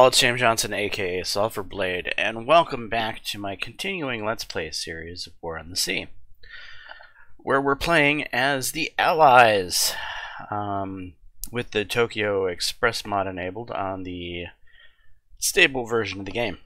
all, it's James Johnson, aka Sulphur Blade, and welcome back to my continuing Let's Play series of War on the Sea, where we're playing as the Allies, with the Tokyo Express mod enabled on the stable version of the game.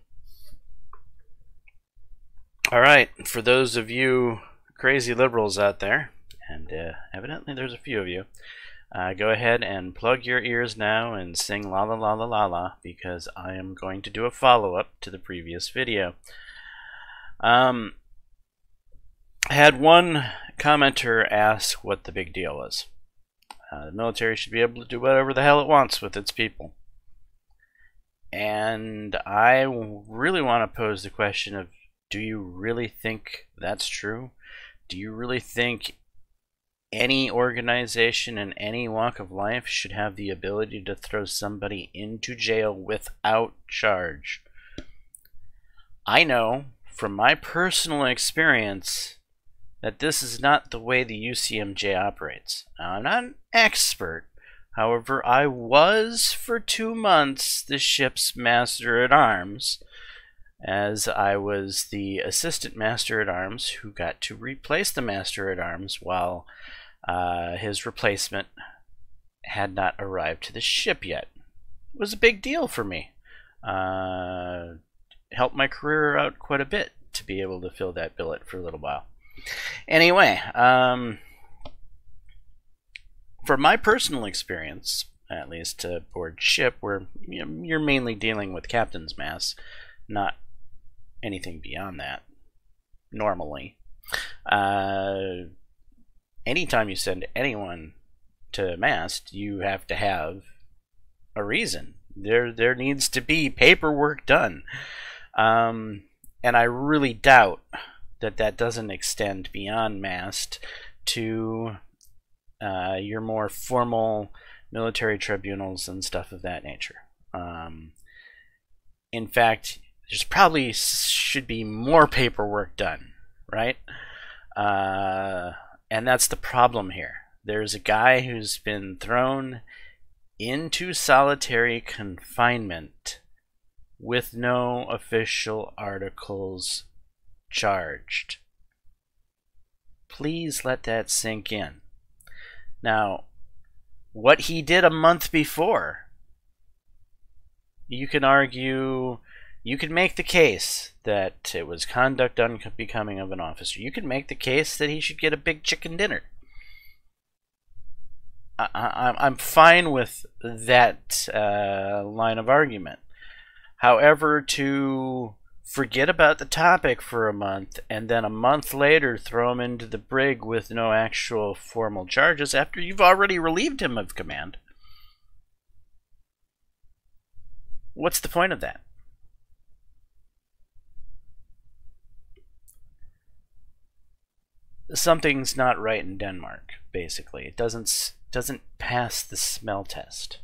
Alright, for those of you crazy liberals out there, and evidently there's a few of you, go ahead and plug your ears now and sing la la la la la la, because I am going to do a follow-up to the previous video. I had one commenter ask what the big deal was. The military should be able to do whatever the hell it wants with its people. And I really want to pose the question of, do you really think that's true? Do you really think any organization in any walk of life should have the ability to throw somebody into jail without charge? I know from my personal experience that this is not the way the UCMJ operates. Now, I'm not an expert. However, I was for 2 months the ship's master-at-arms, as I was the assistant master-at-arms who got to replace the master-at-arms while his replacement had not arrived to the ship yet. It was a big deal for me. Helped my career out quite a bit to be able to fill that billet for a little while. Anyway, from my personal experience, at least aboard ship, where you're mainly dealing with captain's mass, not anything beyond that, normally. Anytime you send anyone to mast, you have to have a reason. There needs to be paperwork done. And I really doubt that doesn't extend beyond mast to your more formal military tribunals and stuff of that nature. In fact, there's probably should be more paperwork done, right? And that's the problem here. There's a guy who's been thrown into solitary confinement with no official articles charged. Please let that sink in. Now, what he did a month before, you can argue, you can make the case that it was conduct unbecoming of an officer. You can make the case that he should get a big chicken dinner. I'm fine with that line of argument. However, to forget about the topic for a month and then a month later throw him into the brig with no actual formal charges after you've already relieved him of command, what's the point of that? Something's not right in Denmark, basically. It doesn't pass the smell test.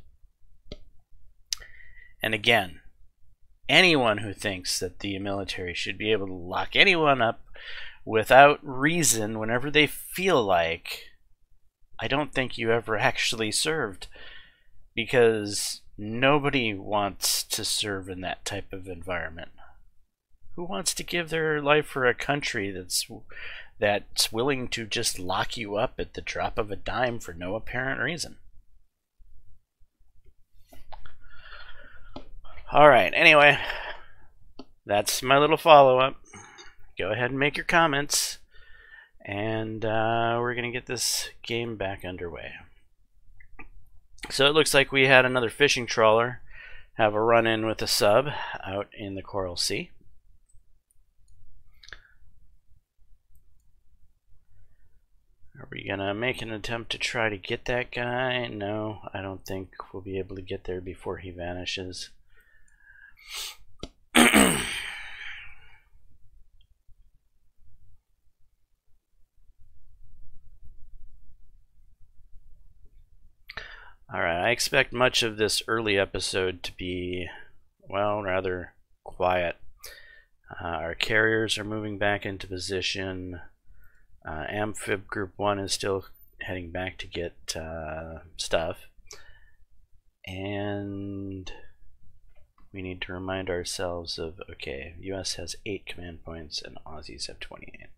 And again, anyone who thinks that the military should be able to lock anyone up without reason whenever they feel like, I don't think you ever actually served, because nobody wants to serve in that type of environment. Who wants to give their life for a country that's willing to just lock you up at the drop of a dime for no apparent reason? Alright, anyway, that's my little follow-up. Go ahead and make your comments, and we're going to get this game back underway. So it looks like we had another fishing trawler have a run-in with a sub out in the Coral Sea. Are we gonna make an attempt to try to get that guy? No, I don't think we'll be able to get there before he vanishes. Alright, I expect much of this early episode to be, well, rather quiet. Our carriers are moving back into position. Amphib Group 1 is still heading back to get stuff. And we need to remind ourselves of, okay, US has 8 command points and Aussies have 28.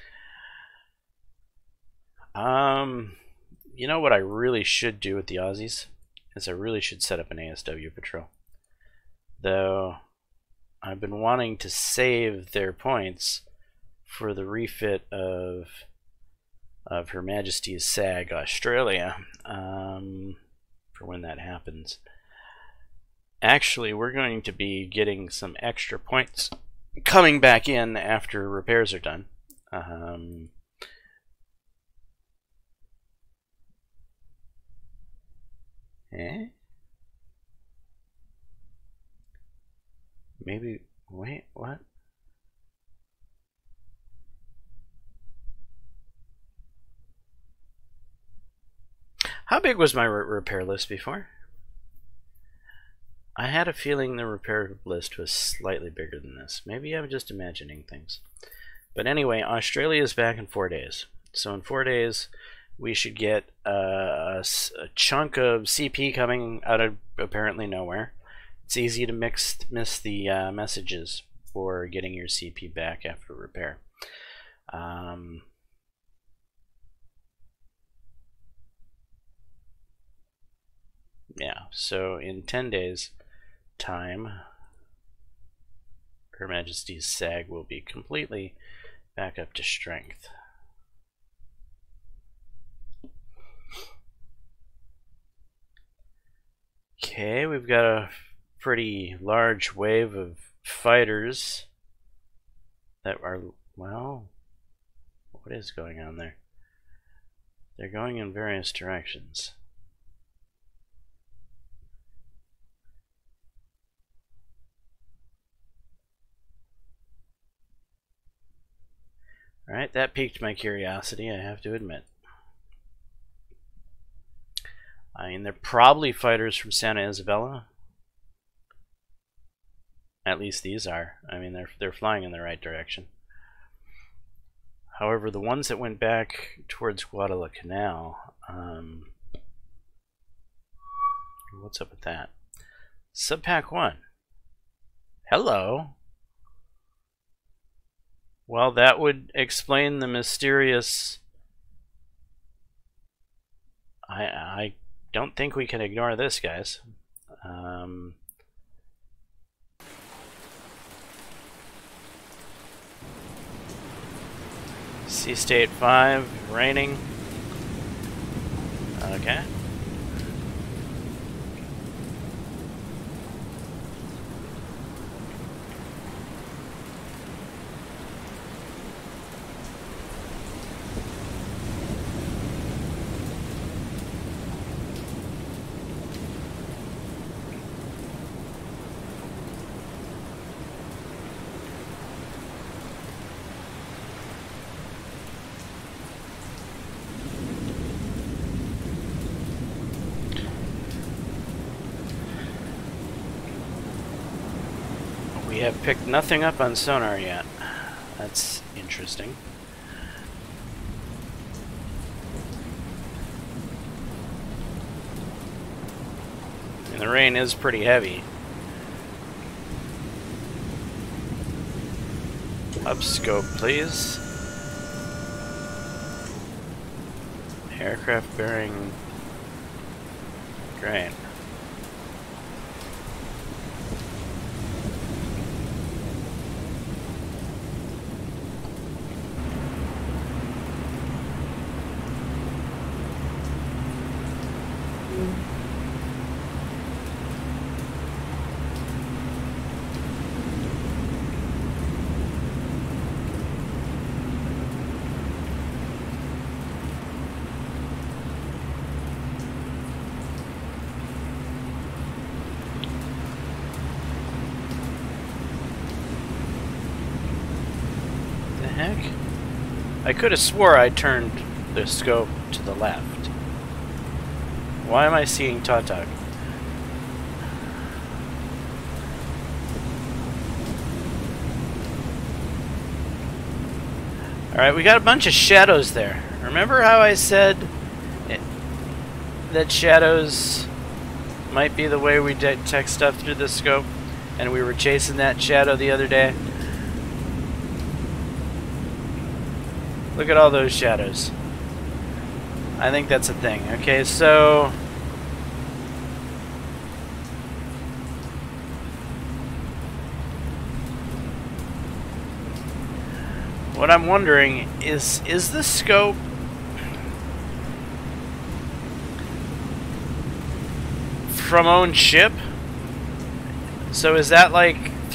You know what I really should do with the Aussies? Is I really should set up an ASW patrol. Though I've been wanting to save their points for the refit of Her Majesty's SAG Australia, for when that happens. Actually, we're going to be getting some extra points coming back in after repairs are done. Maybe, wait, what? How big was my repair list before? I had a feeling the repair list was slightly bigger than this. Maybe I'm just imagining things. But anyway, Australia is back in 4 days. So in 4 days, we should get a chunk of CP coming out of apparently nowhere. It's easy to miss the messages for getting your CP back after repair. Yeah, so in 10 days time, Her Majesty's SAG will be completely back up to strength. Okay, we've got a pretty large wave of fighters that are, well, what is going on there? They're going in various directions. Alright, that piqued my curiosity, I have to admit. I mean, they're probably fighters from Santa Isabella. At least these are. I mean, they're flying in the right direction. However, the ones that went back towards Guadalcanal, what's up with that? Subpack 1. Hello. Well, that would explain the mysterious... I don't think we can ignore this, guys. Sea State 5, raining. Okay. We have picked nothing up on sonar yet. That's interesting. And the rain is pretty heavy. Up scope, please. Aircraft bearing. Great. Heck? I could have swore I turned the scope to the left. Why am I seeing Tautog? Alright, we got a bunch of shadows there. Remember how I said that shadows might be the way we detect stuff through the scope? and we were chasing that shadow the other day. Look at all those shadows. I think that's a thing. Okay, so what I'm wondering is the scope from own ship? So is that like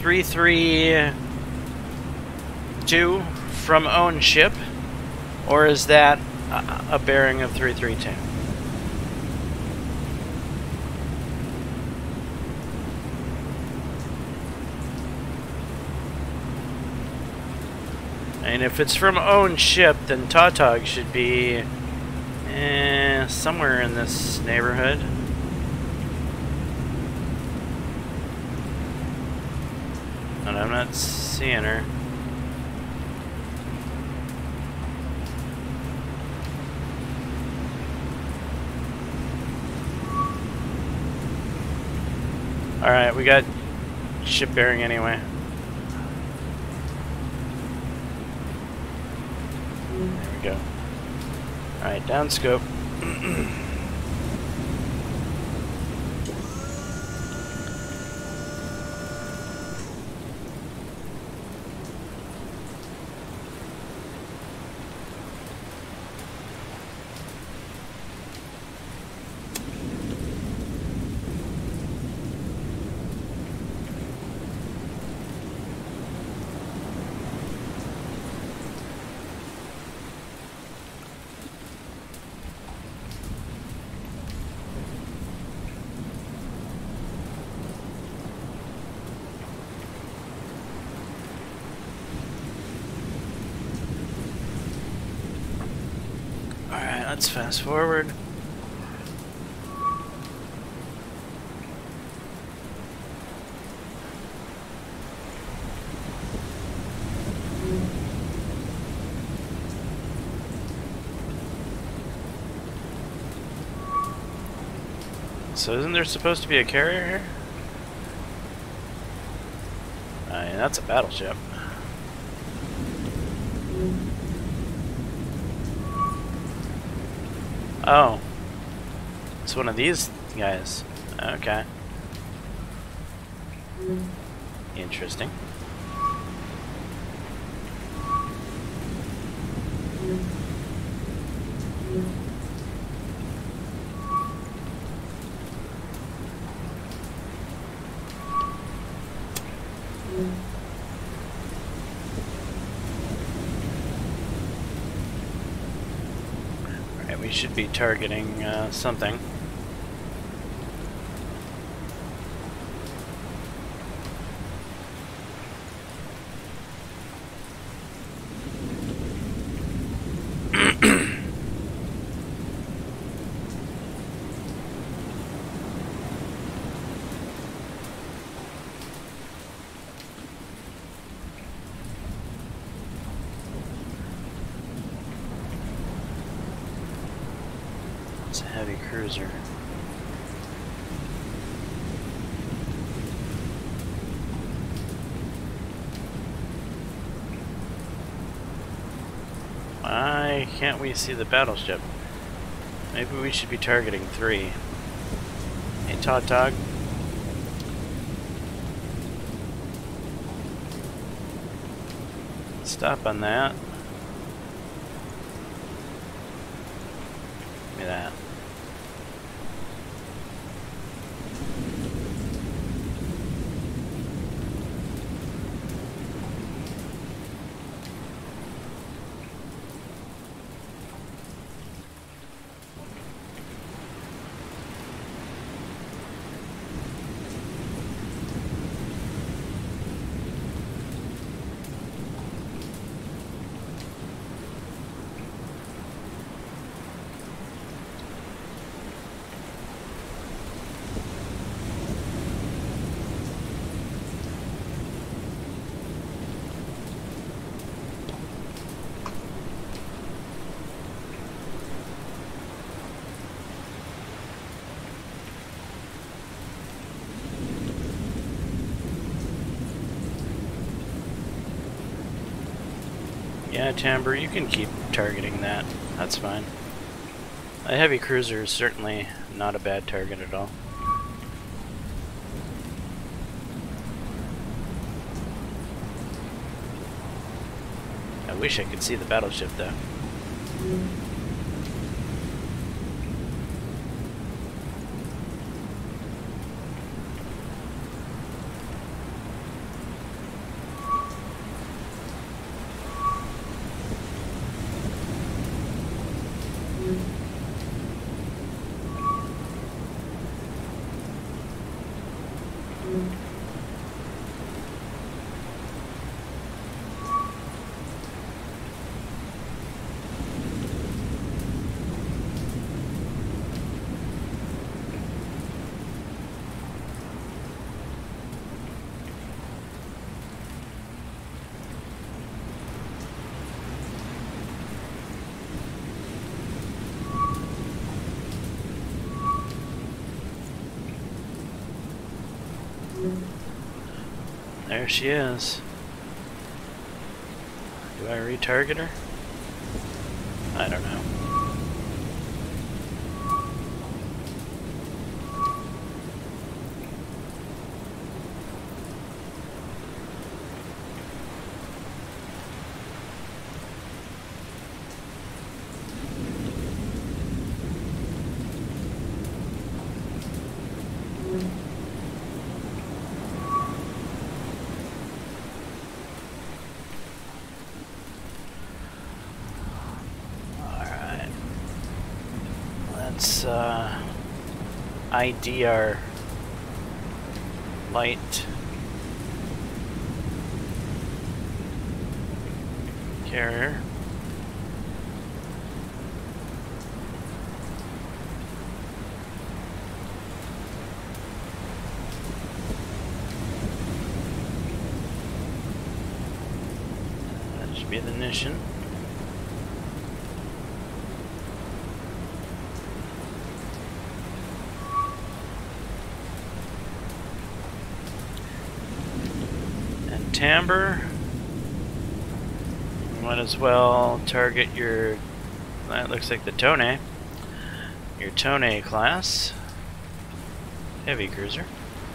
332 from own ship? Or is that a bearing of 332? And if it's from own ship, then Tautog should be somewhere in this neighborhood. And I'm not seeing her. Alright, we got ship bearing anyway. There we go. Alright, down scope. Let's fast forward. So isn't there supposed to be a carrier here? I mean, that's a battleship. Oh. It's one of these guys. Okay. Interesting. We should be targeting something. It's a heavy cruiser. Why can't we see the battleship? Maybe we should be targeting 3. Hey, Tautog. Stop on that. Give me that. Yeah, Timber, you can keep targeting that. That's fine. A heavy cruiser is certainly not a bad target at all. I wish I could see the battleship though. There she is. Do I retarget her? I don't know. Let's ID our light carrier. That should be the Nishan. Timber, you might as well target your, that looks like the Tone, your Tone class heavy cruiser.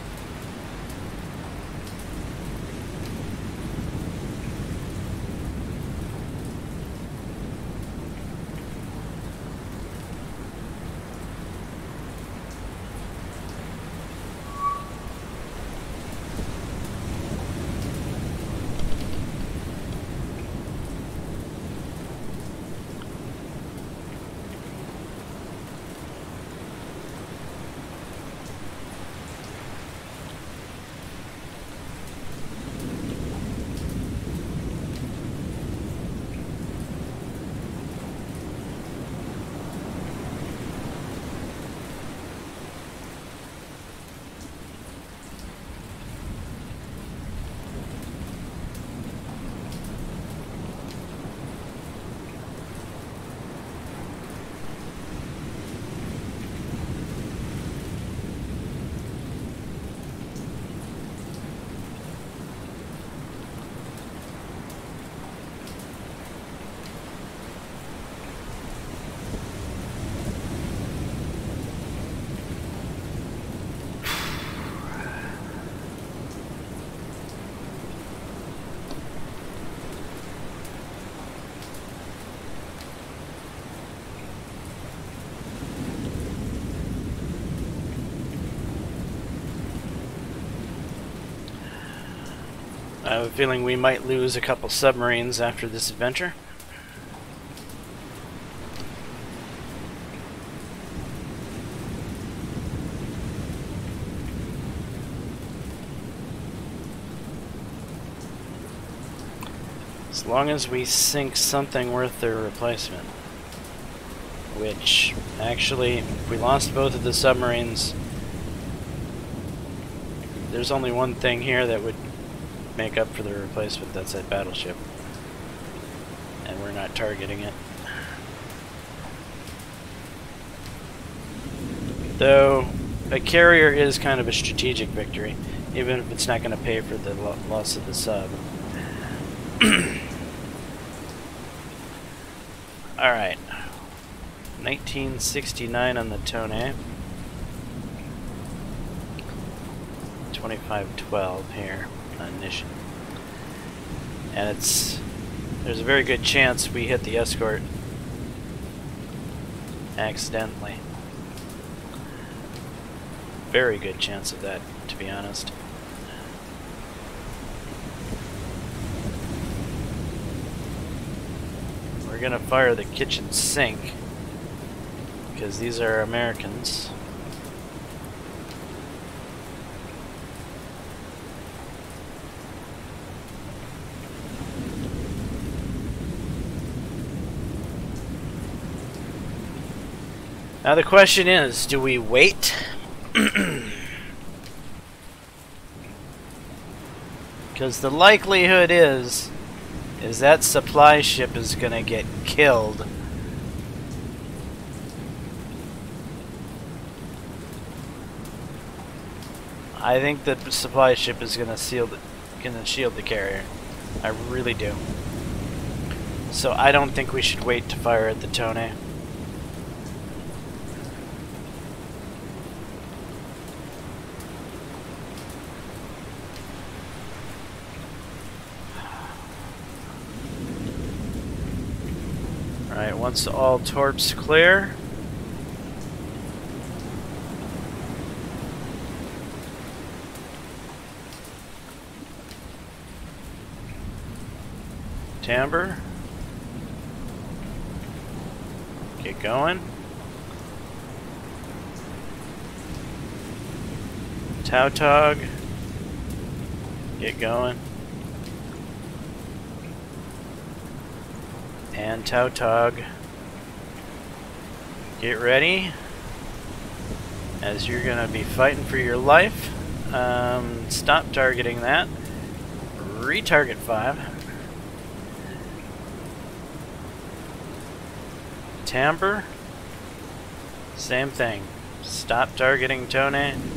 I have a feeling we might lose a couple submarines after this adventure. As long as we sink something worth their replacement. Which, actually, if we lost both of the submarines, there's only one thing here that would make up for the replacement, that's that battleship. And we're not targeting it. Though, a carrier is kind of a strategic victory, even if it's not going to pay for the loss of the sub. Alright. 1969 on the Tone. 2512 here on Nishin. And there's a very good chance we hit the escort accidentally. Very good chance of that, to be honest. We're gonna fire the kitchen sink because these are Americans. Now the question is, do we wait? Because the likelihood is that supply ship is gonna get killed. I think the supply ship is gonna shield the carrier. I really do. So I don't think we should wait to fire at the Tone. Alright, once all torps clear, Timber, get going. Tautog, get going. And Tautog, get ready, as you're gonna be fighting for your life. Stop targeting that. Retarget 5. Timber, same thing. Stop targeting Tone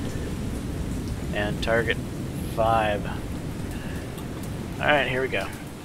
and target 5. Alright, here we go.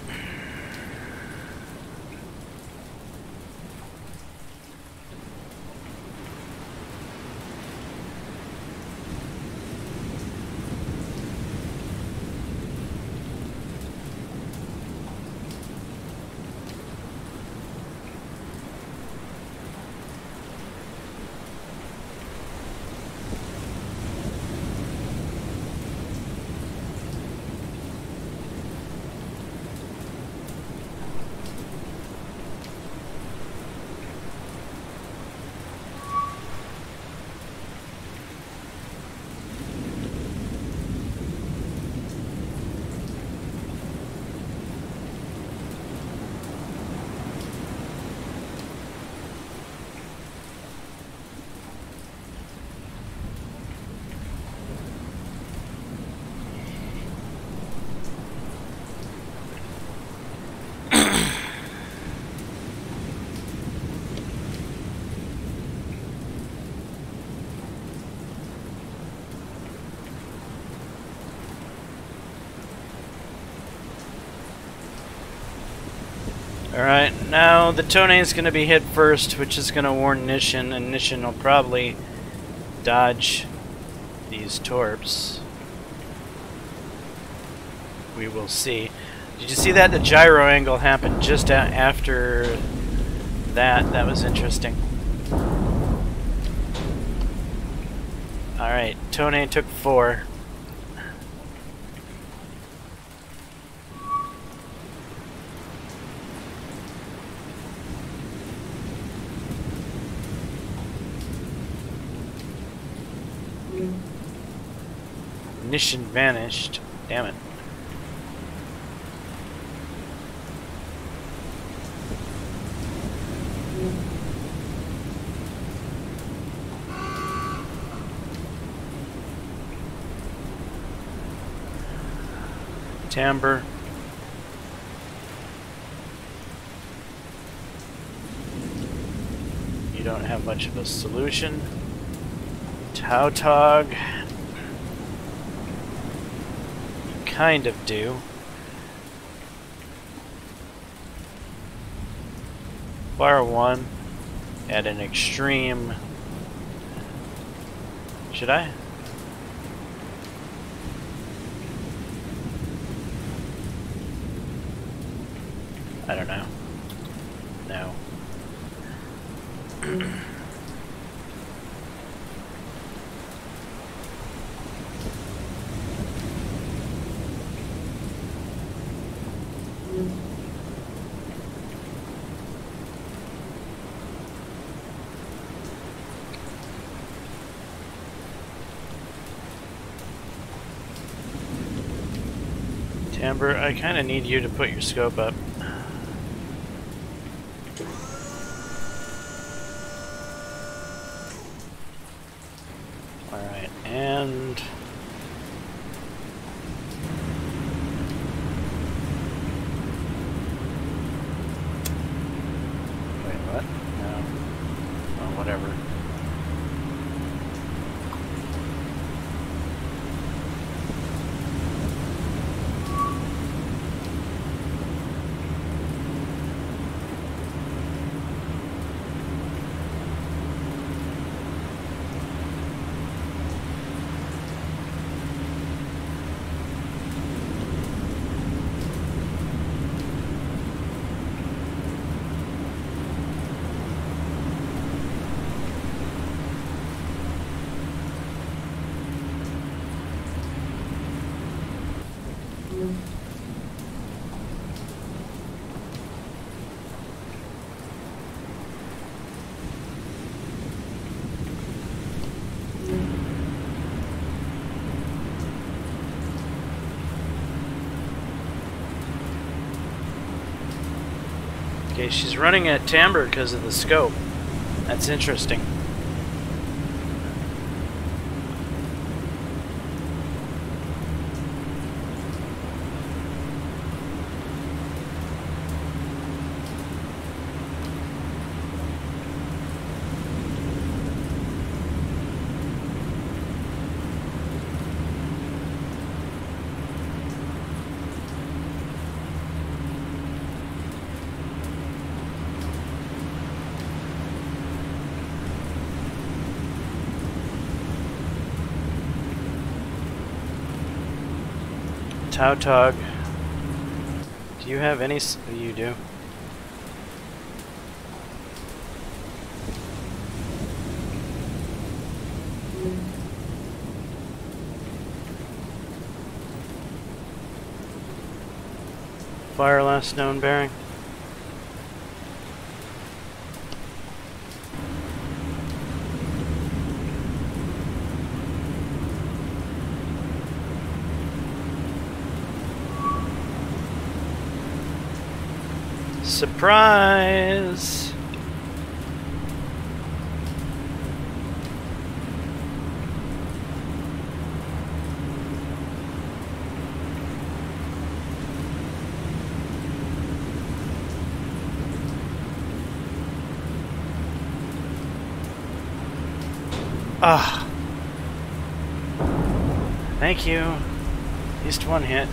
Alright, now the Tone is going to be hit first, which is going to warn Nishin, and Nishin will probably dodge these torps. We will see. Did you see that? The gyro angle happened just after that. That was interesting. Alright, Tone took 4. Nishin vanished. Damn it. Timber. You don't have much of a solution. Tautog. Kind of do. Fire 1 at an extreme. Should I? I don't know. No. Amber, I kind of need you to put your scope up. Alright, and... Wait, what? No. Oh, whatever. Okay, she's running at timbre because of the scope. That's interesting. Tautog, do you have any? You do. Fire last known bearing. Surprise! Ah. Thank you. At least one hit.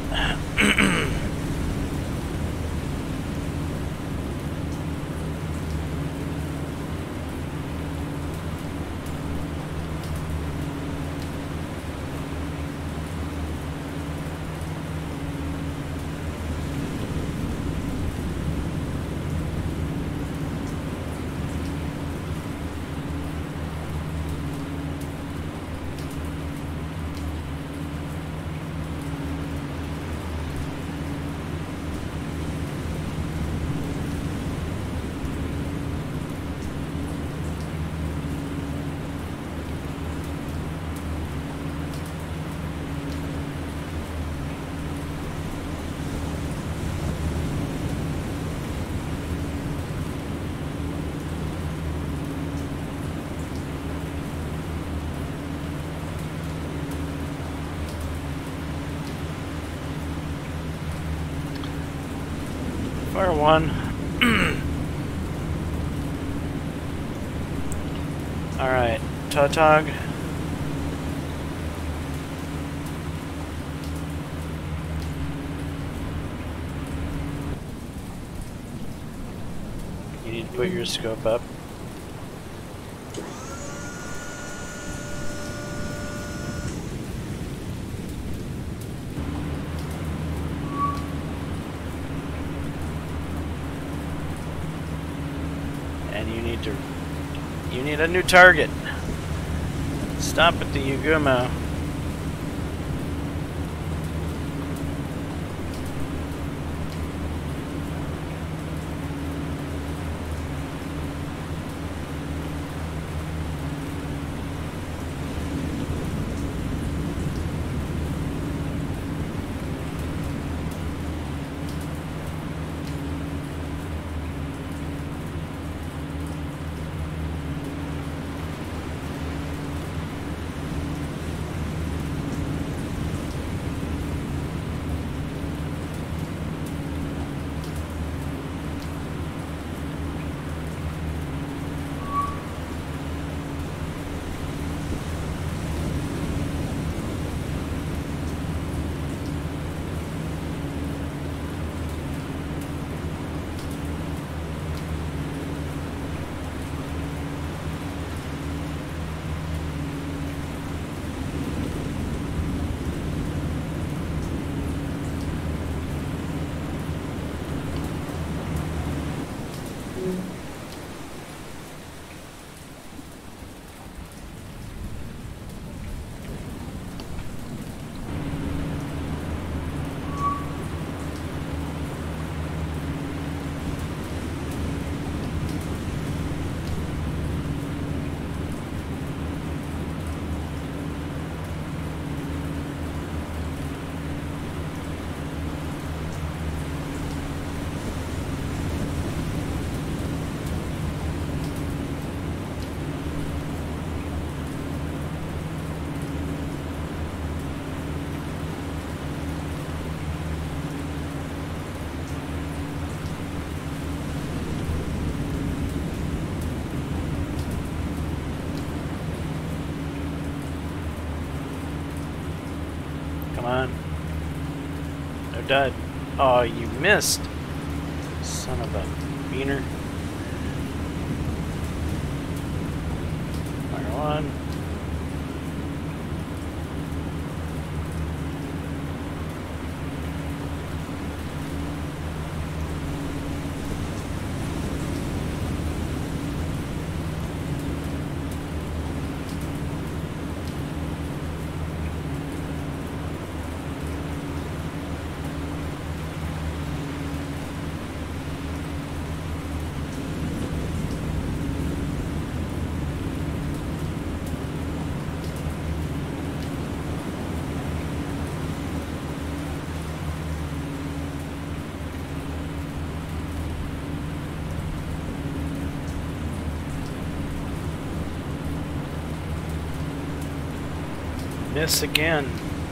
Fire one. Alright, Tautog. You need to put your scope up. And you need a new target. Stop at the Yagumo. Come on. They're dead. Oh, you missed. Son of a beaner. Fire one. Miss again.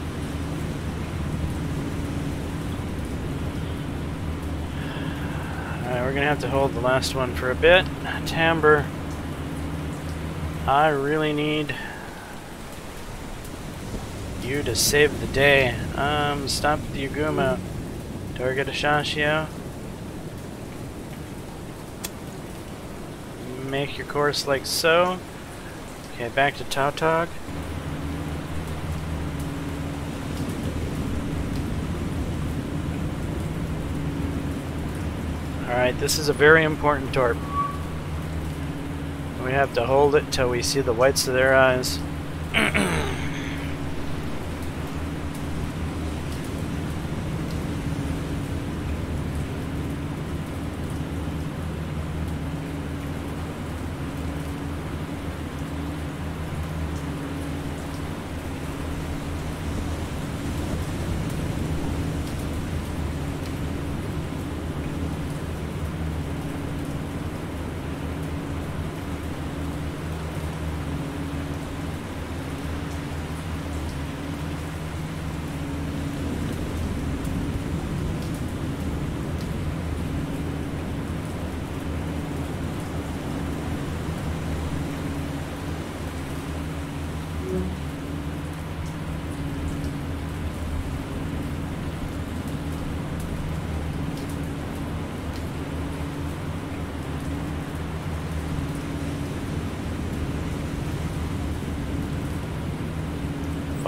Alright, we're gonna have to hold the last one for a bit. Timbre. I really need you to save the day. Stop the Yagumo. Target Ashashio. Make your course like so. Okay, back to Tautog. Alright, this is a very important torp. We have to hold it till we see the whites of their eyes.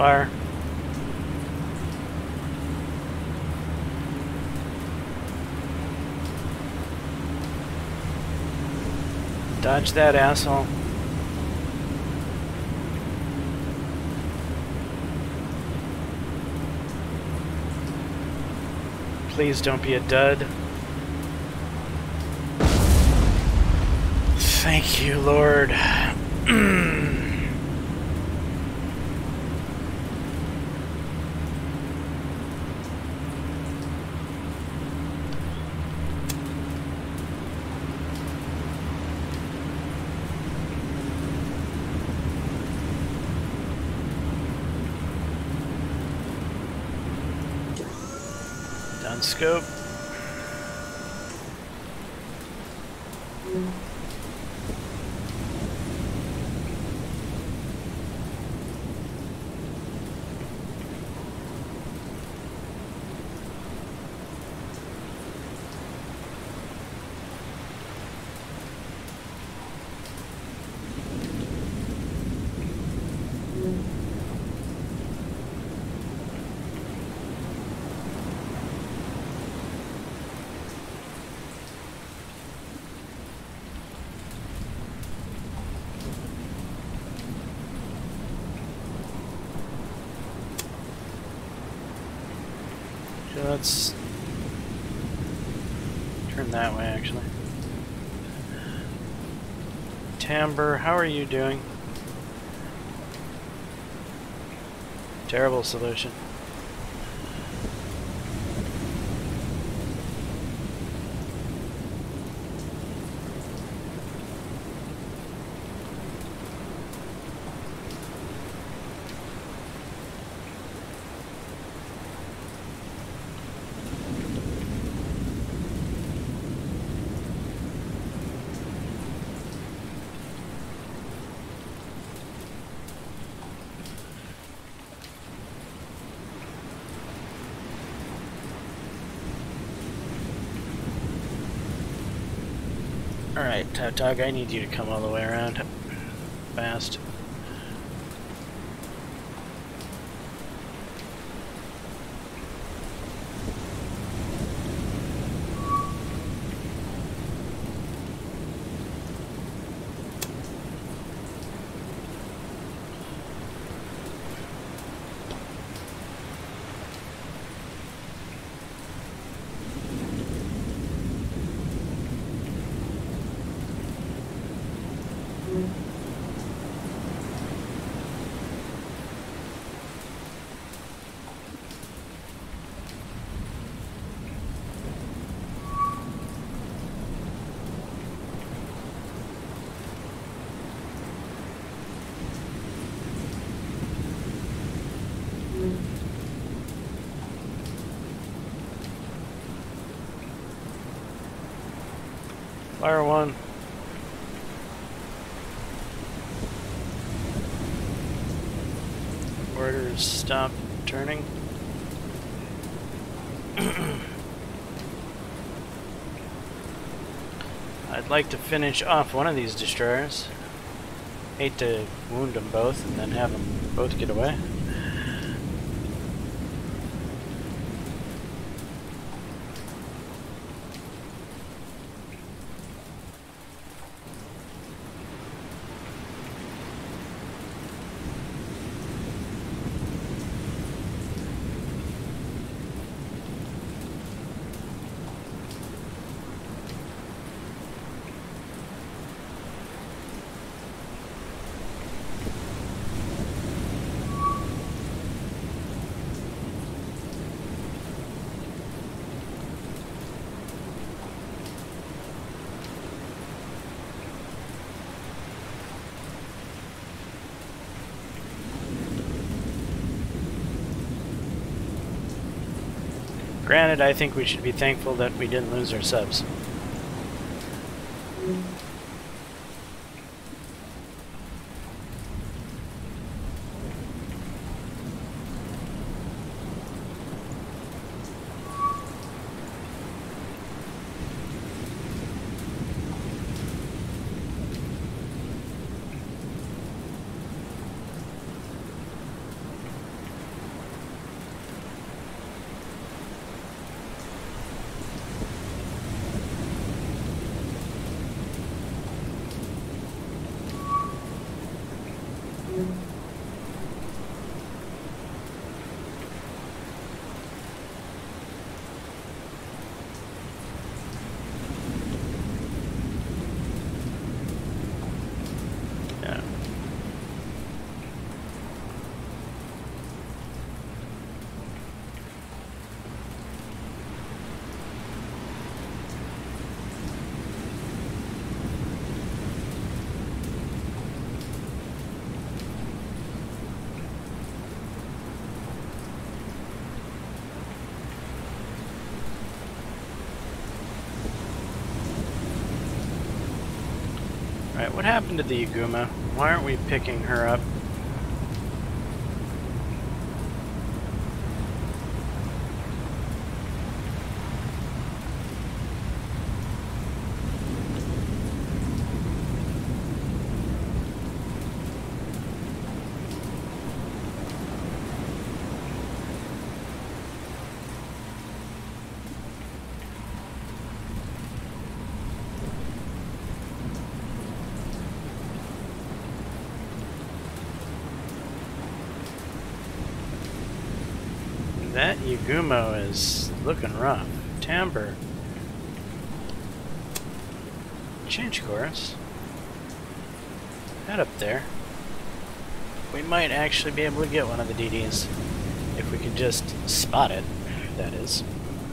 fire. Dodge that asshole. Please don't be a dud. Thank you, Lord. Down scope. So let's turn that way, actually. Timbre, how are you doing? Terrible solution. Alright, Tautog, I need you to come all the way around. Fast. Fire one. Orders stop turning. I'd like to finish off one of these destroyers. Hate to wound them both and then have them both get away. Granted, I think we should be thankful that we didn't lose our subs. Alright, what happened to the Yaguma? Why aren't we picking her up? That Yagumo is looking rough. Timbre. Change course. Head up there. We might actually be able to get one of the DDs. If we can just spot it, that is.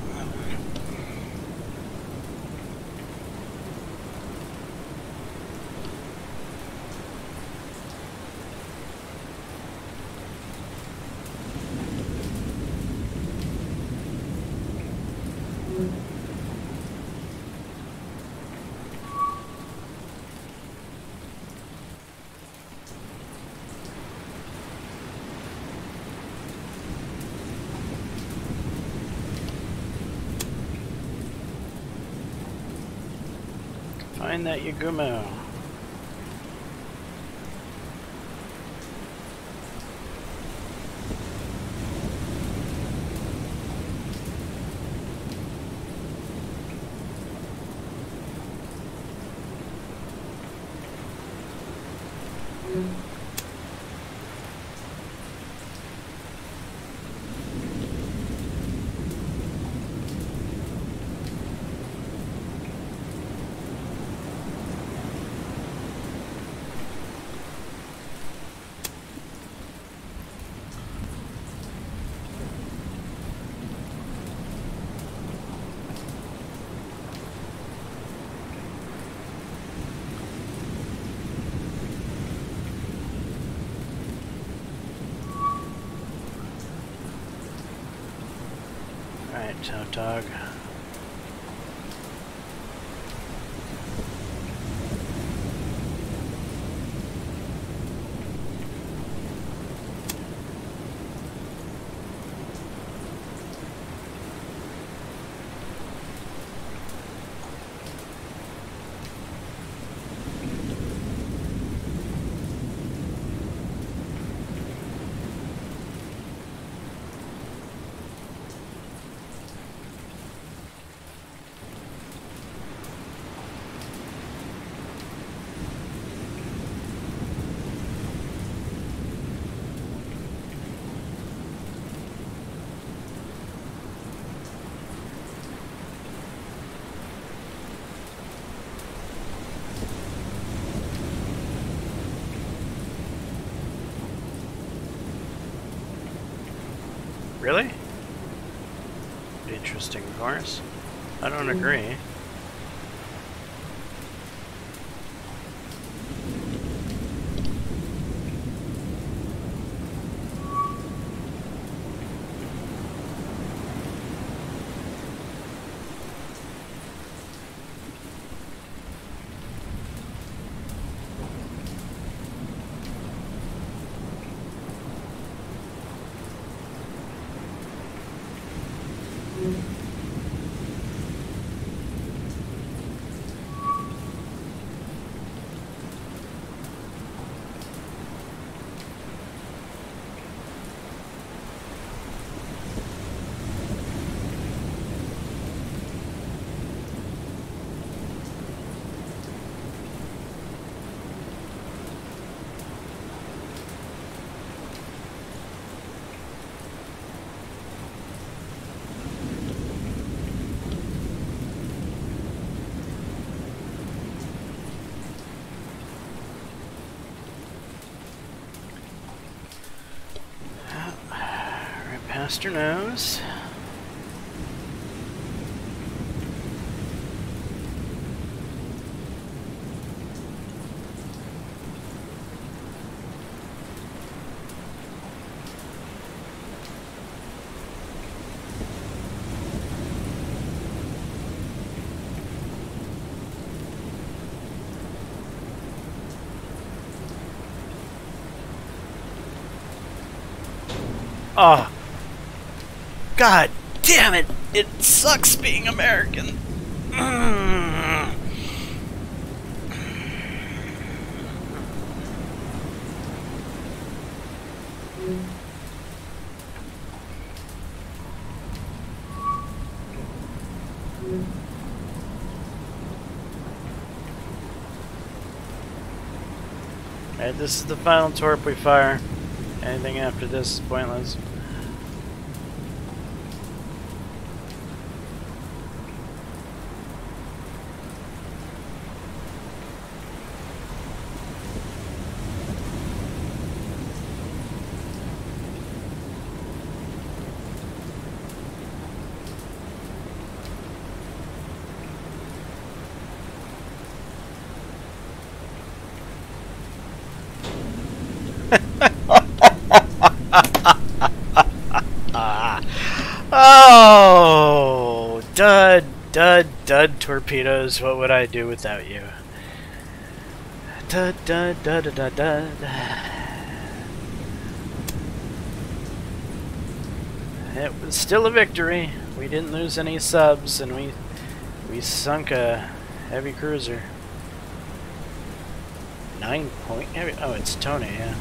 Find that Yagumo. Alright, Tautog. Really? Interesting course. I don't agree. Past her nose. Oh, God damn it! It sucks being American. Alright, this is the final torp we fire. Anything after this is pointless. Oh, dud, dud, dud torpedoes. What would I do without you? Dud, dud, dud, dud, dud, dud. It was still a victory. We didn't lose any subs, and we sunk a heavy cruiser. 9-point heavy. Oh, it's Tony, yeah.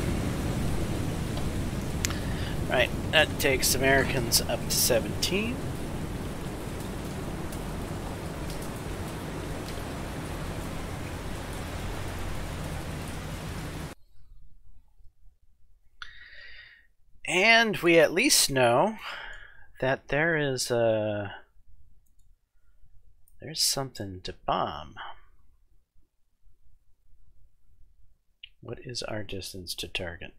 Right, that takes Americans up to 17. And we at least know that there's something to bomb. What is our distance to target?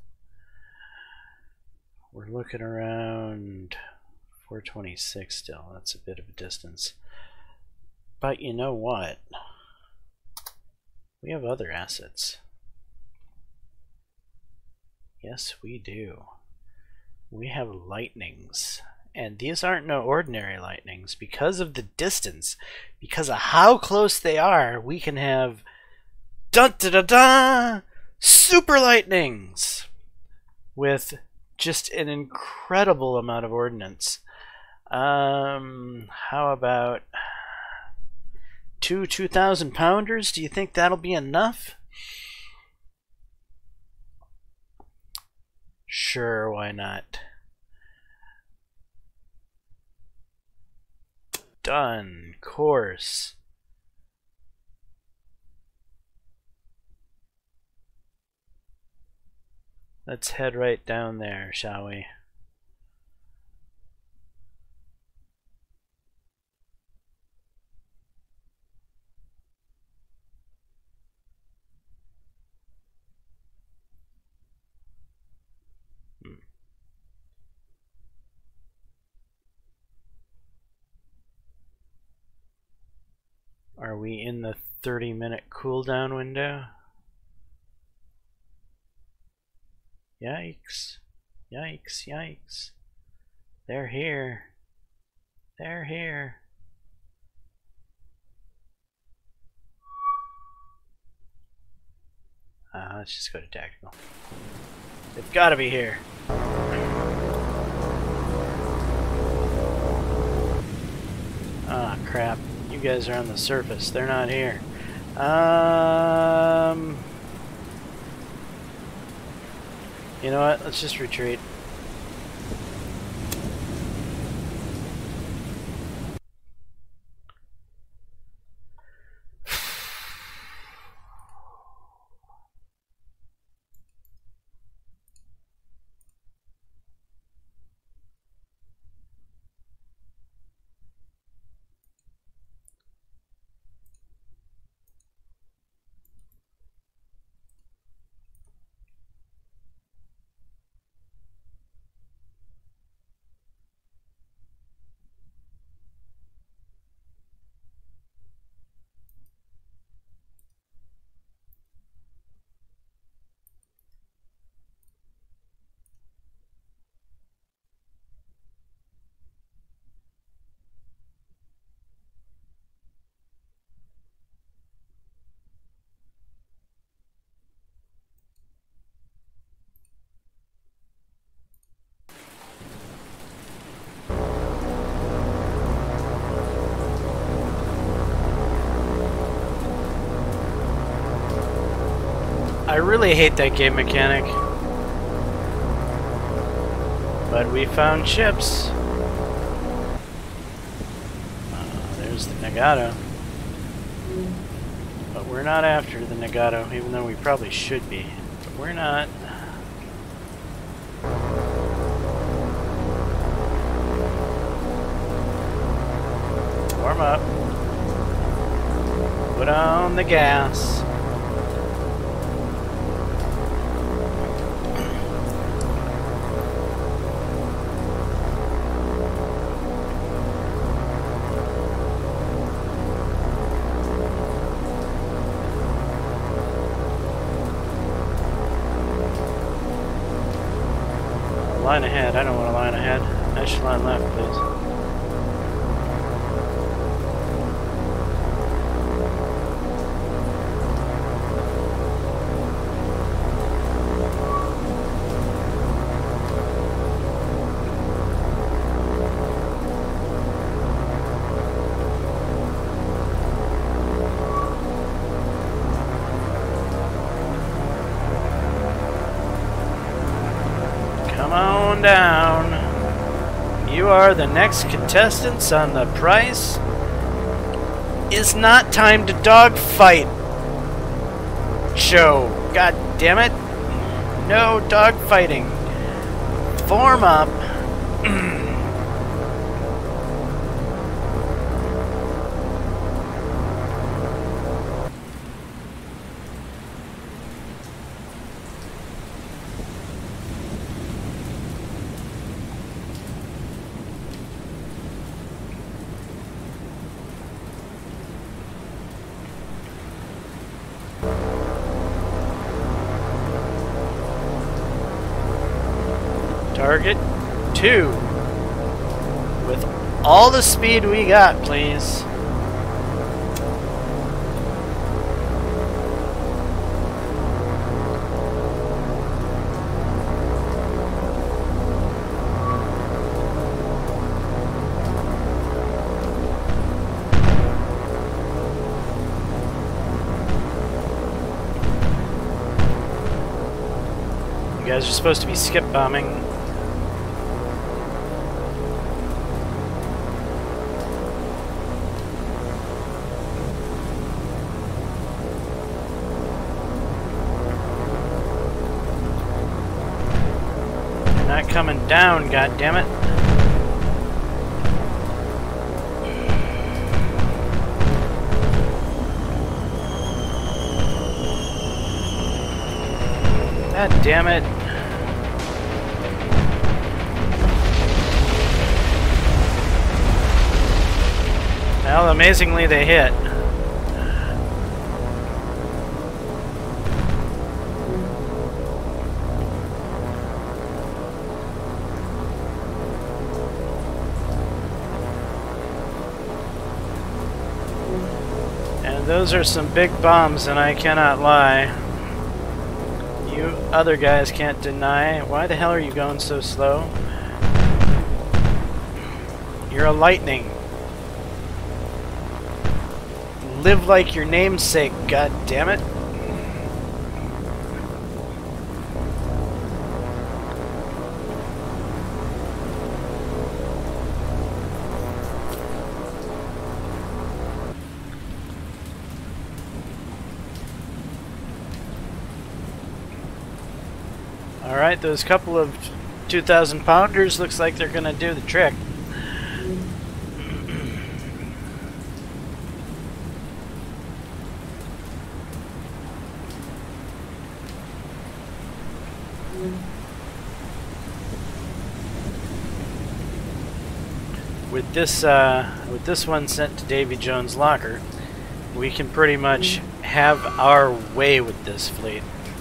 We're looking around 426 still. That's a bit of a distance. But you know what? We have other assets. Yes, we do. We have lightnings. And these aren't no ordinary lightnings. Because of the distance, because of how close they are, we can have dun-da-da-da super lightnings with just an incredible amount of ordnance. How about two 2,000-pounders? Do you think that'll be enough? Sure, why not? Done. Course. Let's head right down there, shall we? Are we in the 30-minute cooldown window? Yikes. Yikes, yikes. They're here. They're here. Let's just go to tactical. They've got to be here. Ah, crap. You guys are on the surface. They're not here. You know what? Let's just retreat. I really hate that game mechanic. But we found ships. There's the Nagato. But we're not after the Nagato, even though we probably should be. But we're not. Warm up. Put on the gas. Line ahead. I don't want to line ahead. I should line left, please. Come on down. You are the next contestants on the Price Is Not Time to Dogfight show. God damn it. No dogfighting. Form up. Target 2. With all the speed we got, please. You guys are supposed to be skip bombing. Not coming down, goddammit. God damn it. Well, amazingly they hit. And those are some big bombs, and I cannot lie. You other guys can't deny. Why the hell are you going so slow? You're a lightning. Live like your namesake, god damn it. Alright, those couple of 2,000 pounders looks like they're gonna do the trick. With this one sent to Davy Jones' locker, we can pretty much have our way with this fleet.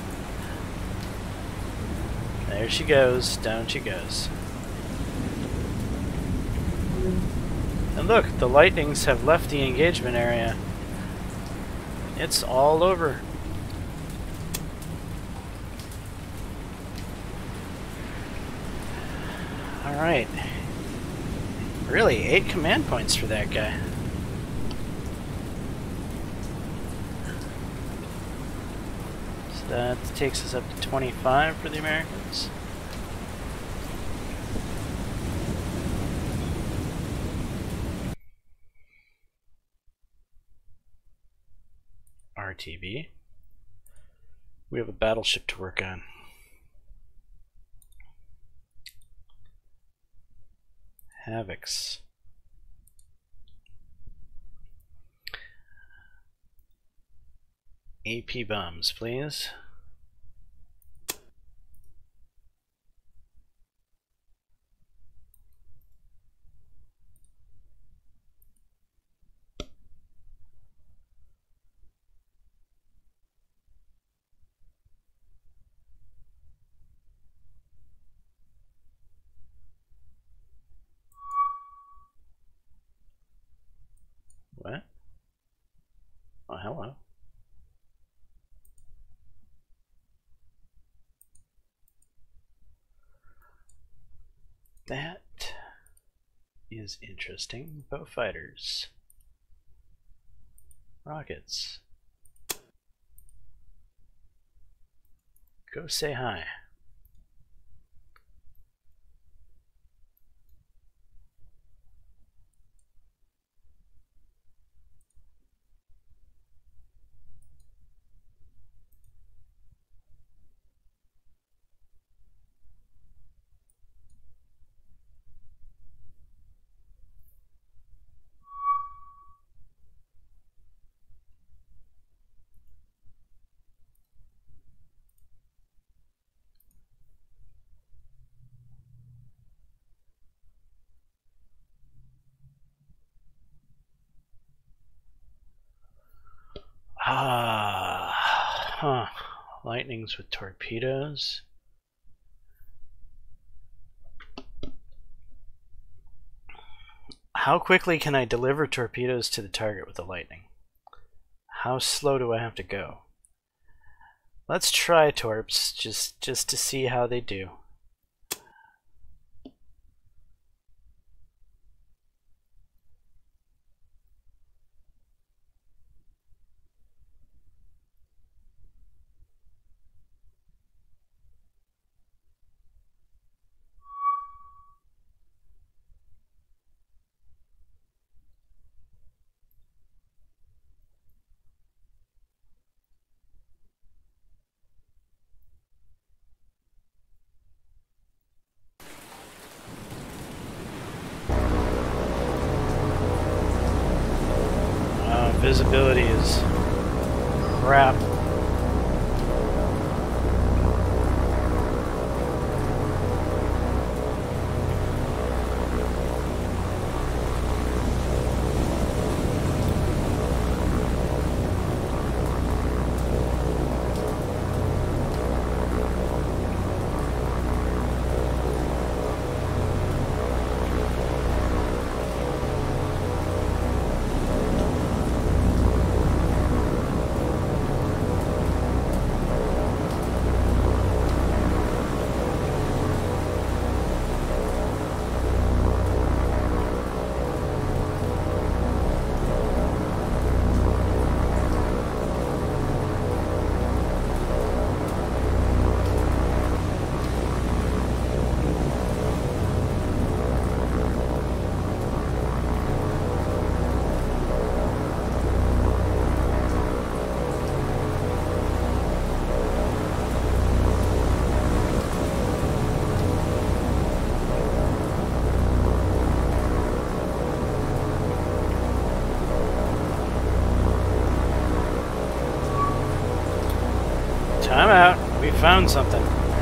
There she goes, down she goes. And look, the lightnings have left the engagement area. It's all over. Alright. Really, 8 command points for that guy. That takes us up to 25 for the Americans. RTV. We have a battleship to work on. Havocs. AP bombs, please. What? Oh, hello. That is interesting. Bow fighters. Rockets. Go say hi. Lightnings with torpedoes. How quickly can I deliver torpedoes to the target with the lightning? How slow do I have to go? Let's try torps just to see how they do. Visibility is crap. Time out. We found something.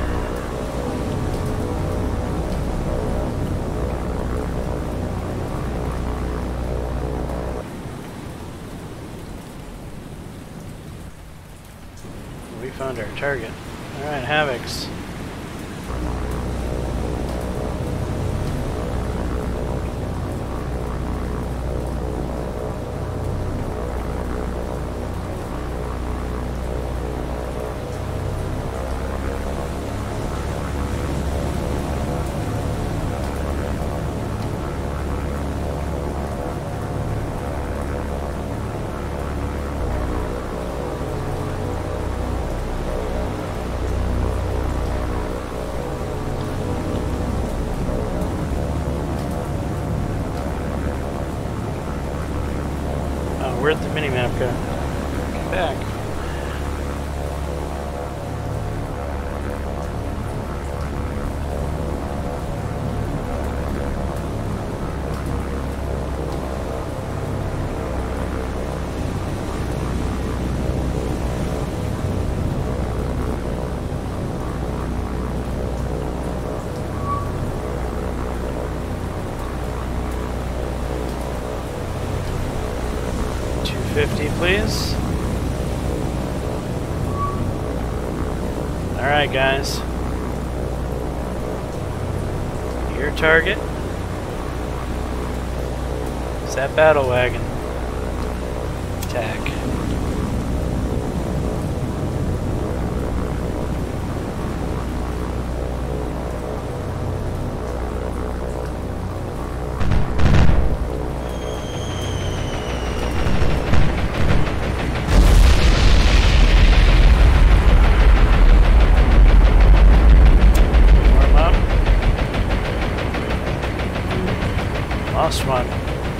We found our target. Alright, Havocs. attack. Please. Alright, guys. Your target is that battle wagon. Attack. Lost one.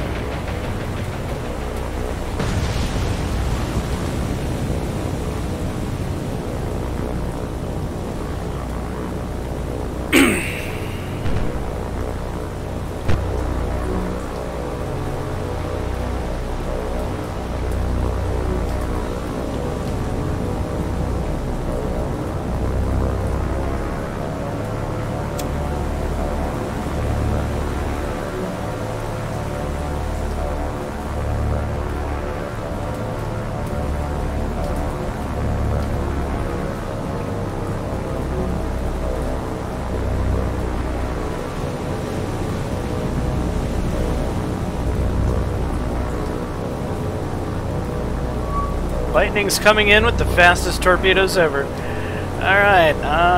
Lightning's coming in with the fastest torpedoes ever. Alright,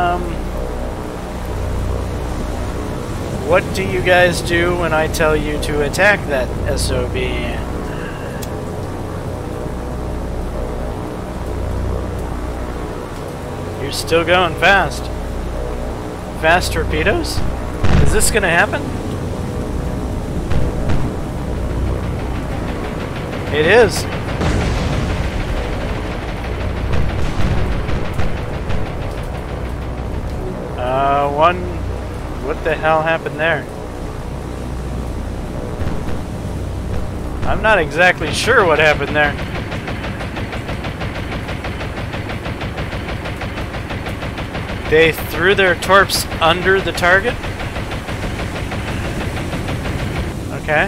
what do you guys do when I tell you to attack that SOB? You're still going fast. Fast torpedoes? Is this gonna happen? It is. What the hell happened there? I'm not exactly sure what happened there. They threw their torps under the target? Okay.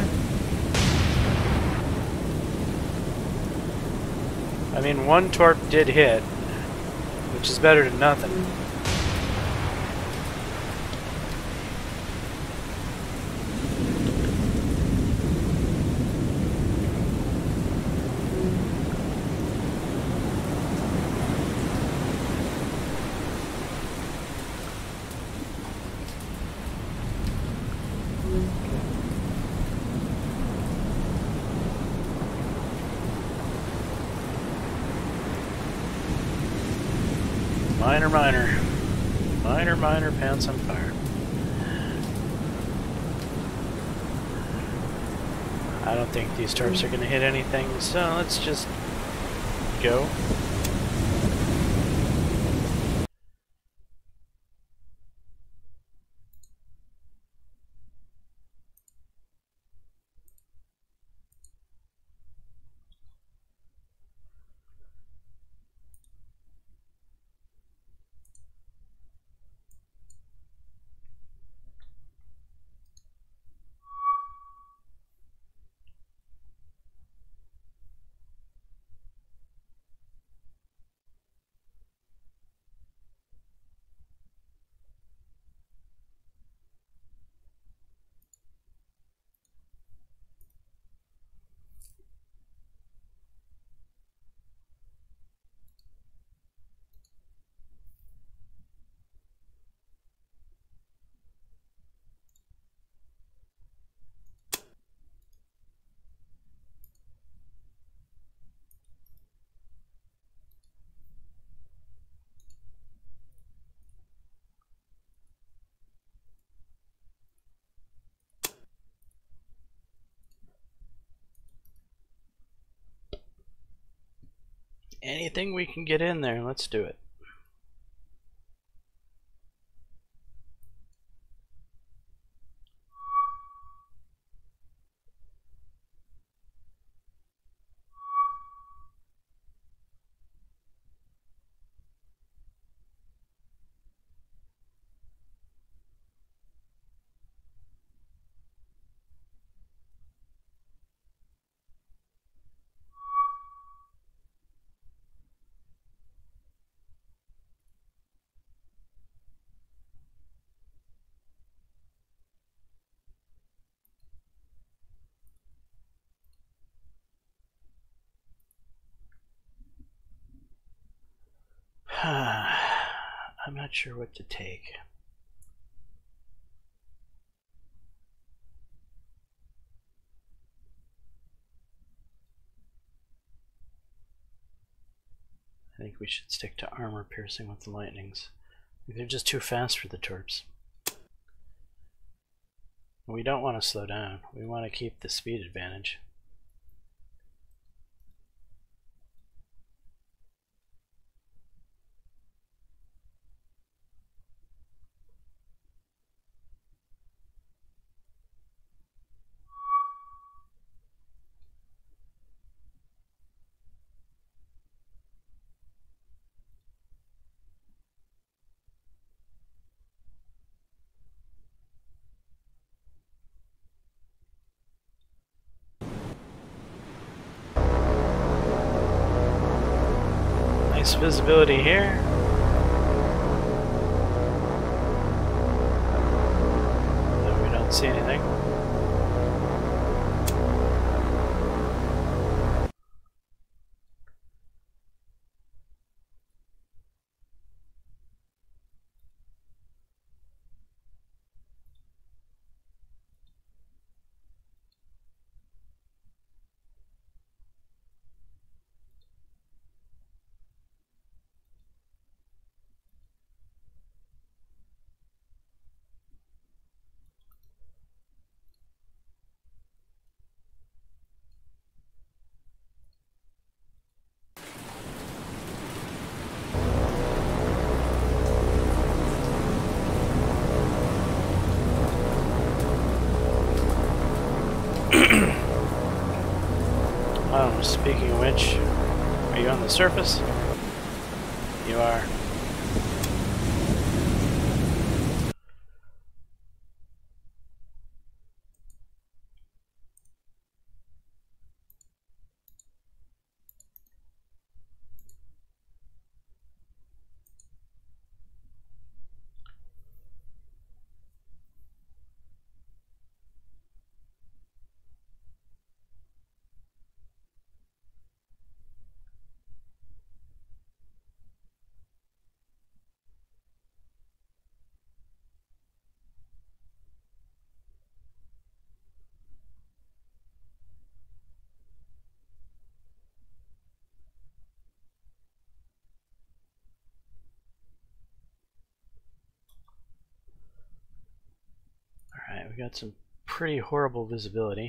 I mean, one torp did hit, which is better than nothing. Minor pants on fire. I don't think these torps are going to hit anything, so let's just go. Anything we can get in there, let's do it. I'm not sure what to take. I think we should stick to armor piercing with the lightnings. They're just too fast for the torps. We don't want to slow down. We want to keep the speed advantage. Nice visibility here. Though we don't see anything. Oh, speaking of which, are you on the surface? You are. Alright, we got some pretty horrible visibility.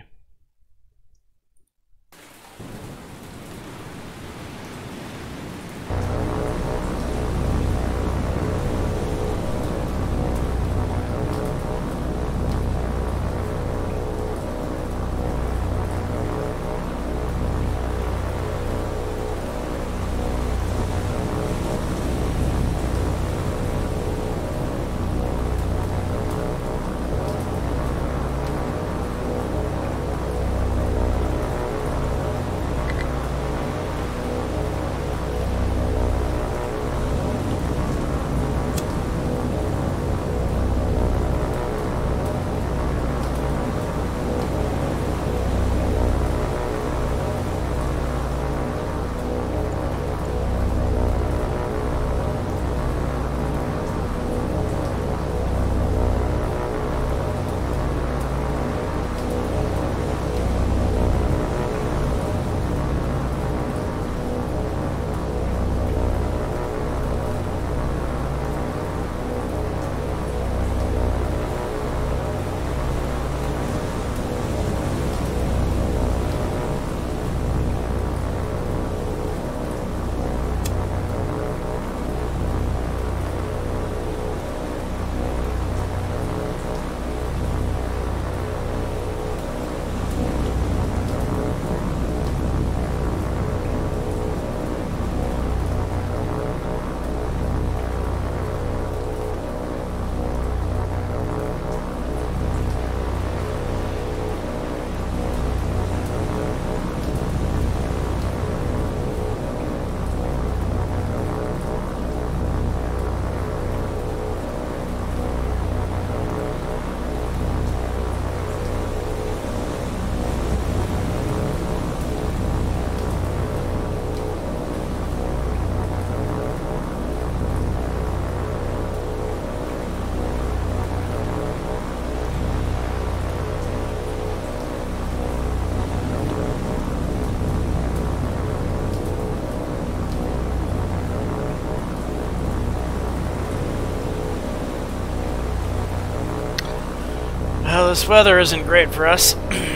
So this weather isn't great for us.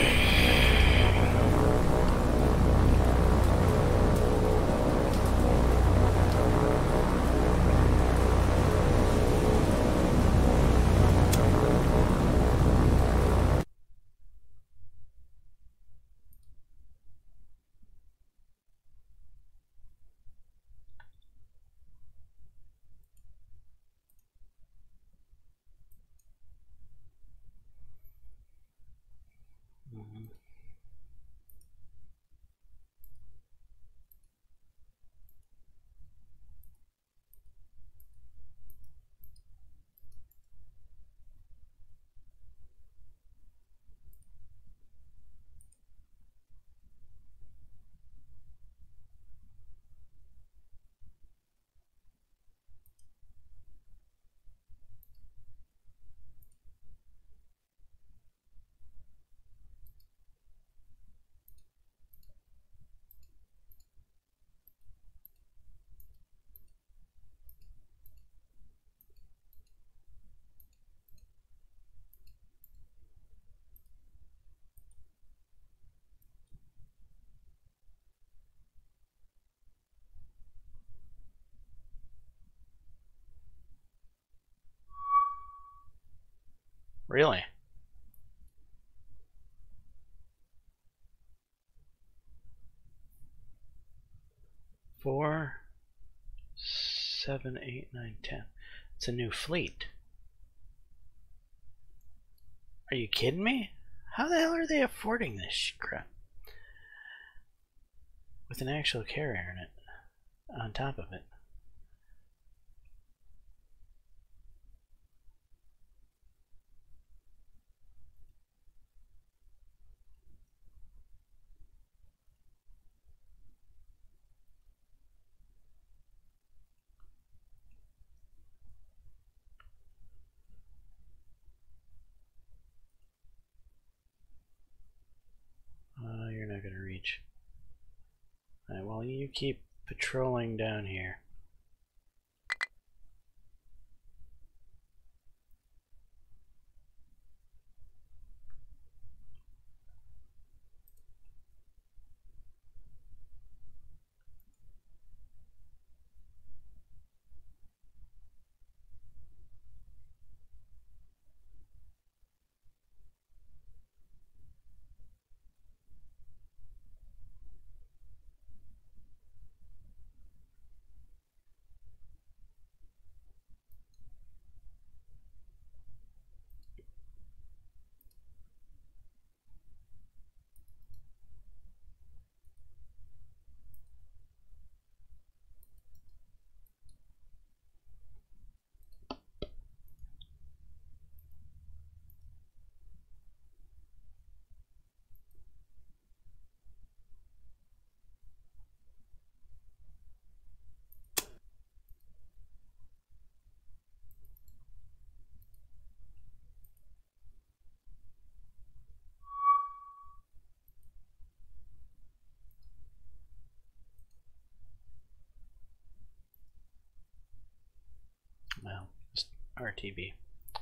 Really? Four, 7, 8, 9, 10. It's a new fleet. Are you kidding me? How the hell are they affording this crap? With an actual carrier in it, on top of it. You're not going to reach. Alright, well, you keep patrolling down here. Well, just RTB.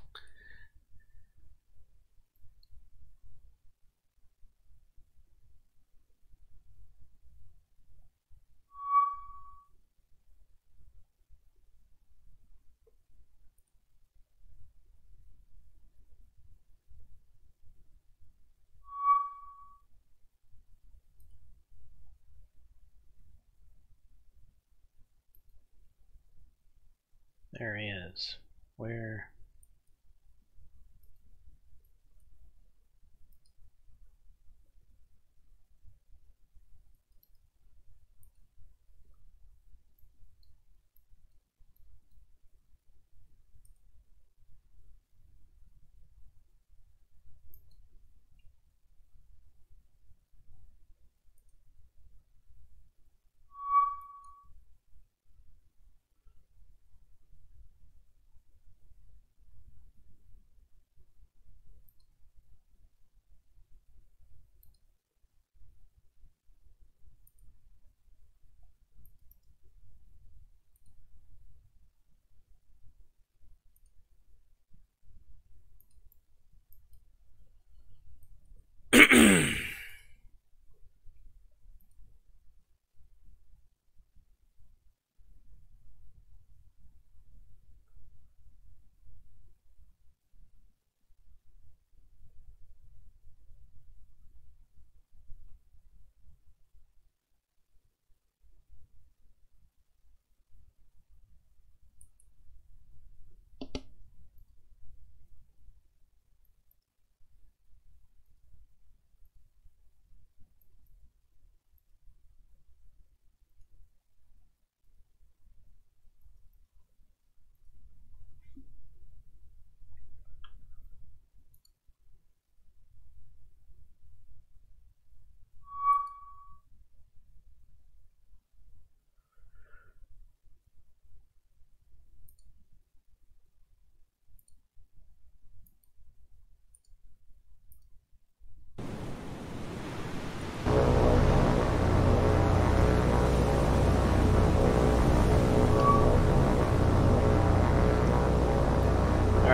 There he is. Where?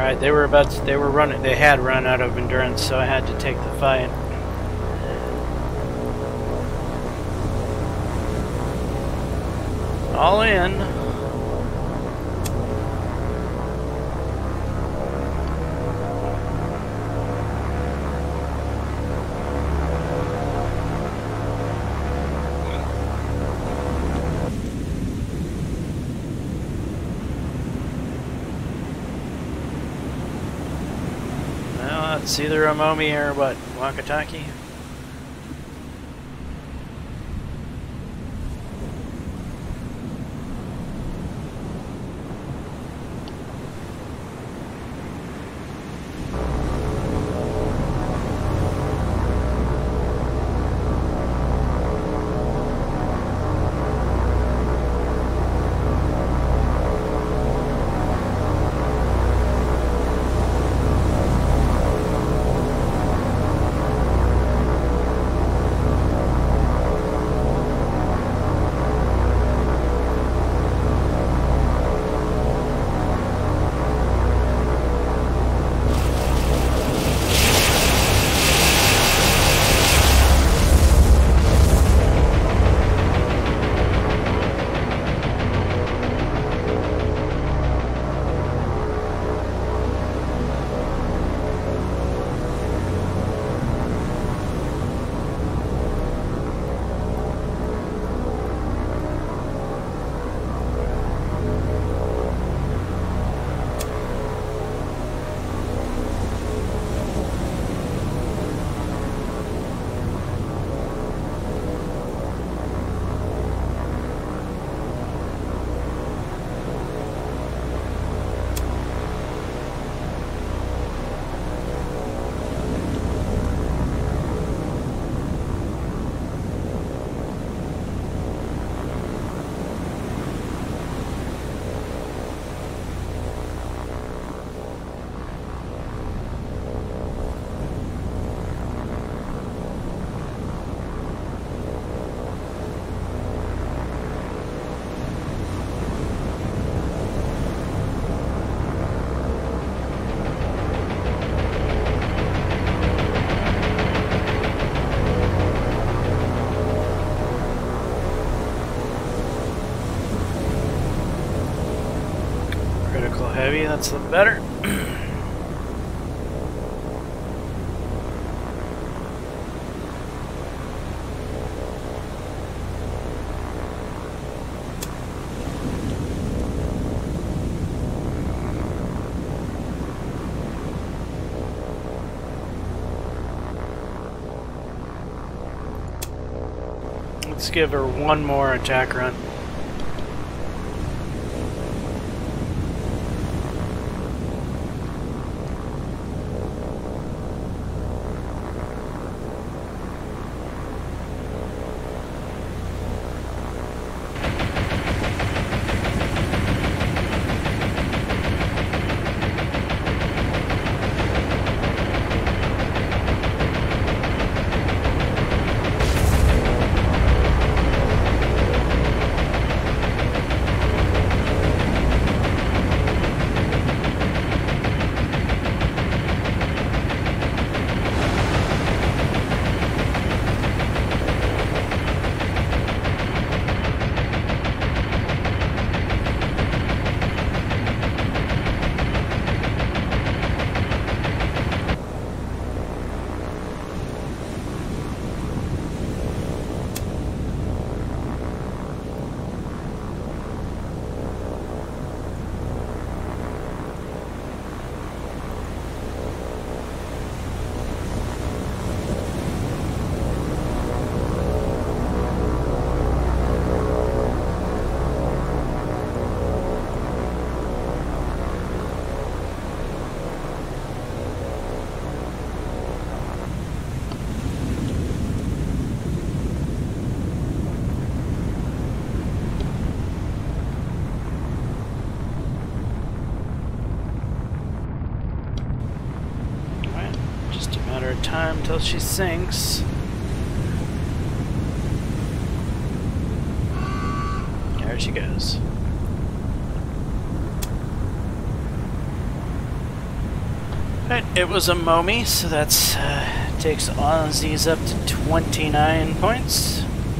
Alright, they were running, they had run out of endurance, so I had to take the fight. All in. Well, it's either Omomi or what, Wakataki? Heavy, that's the better. Let's give her one more attack run. Time till she sinks. There she goes. Right, it was a Momi, so that's takes Aussies up to 29 points.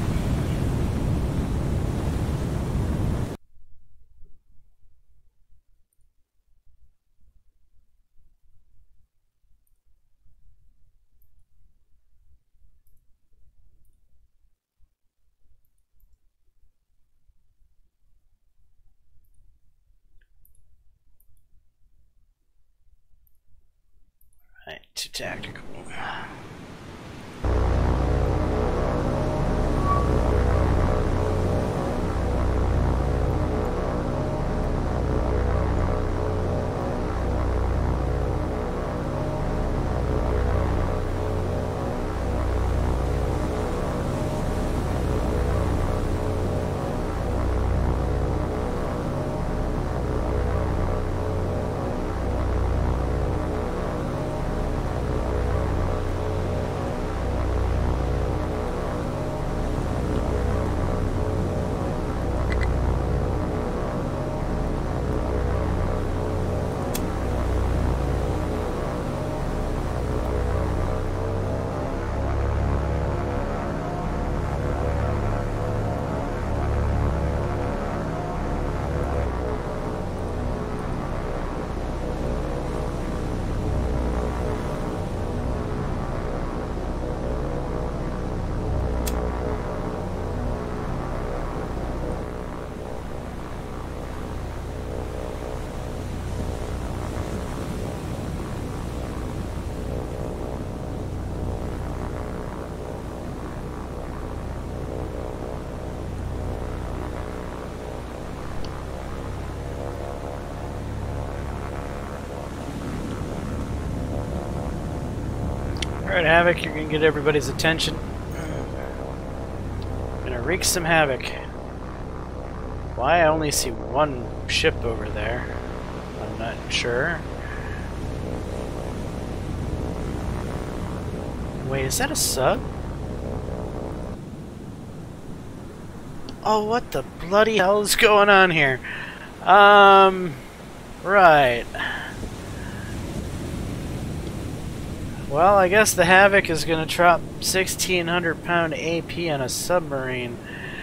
Right, too tactical. Alright, Havoc, you're gonna get everybody's attention. Gonna wreak some havoc. Why I only see one ship over there, I'm not sure. Wait, is that a sub? Oh, what the bloody hell is going on here? Right. Well, I guess the Havoc is going to drop 1,600 pound AP on a submarine.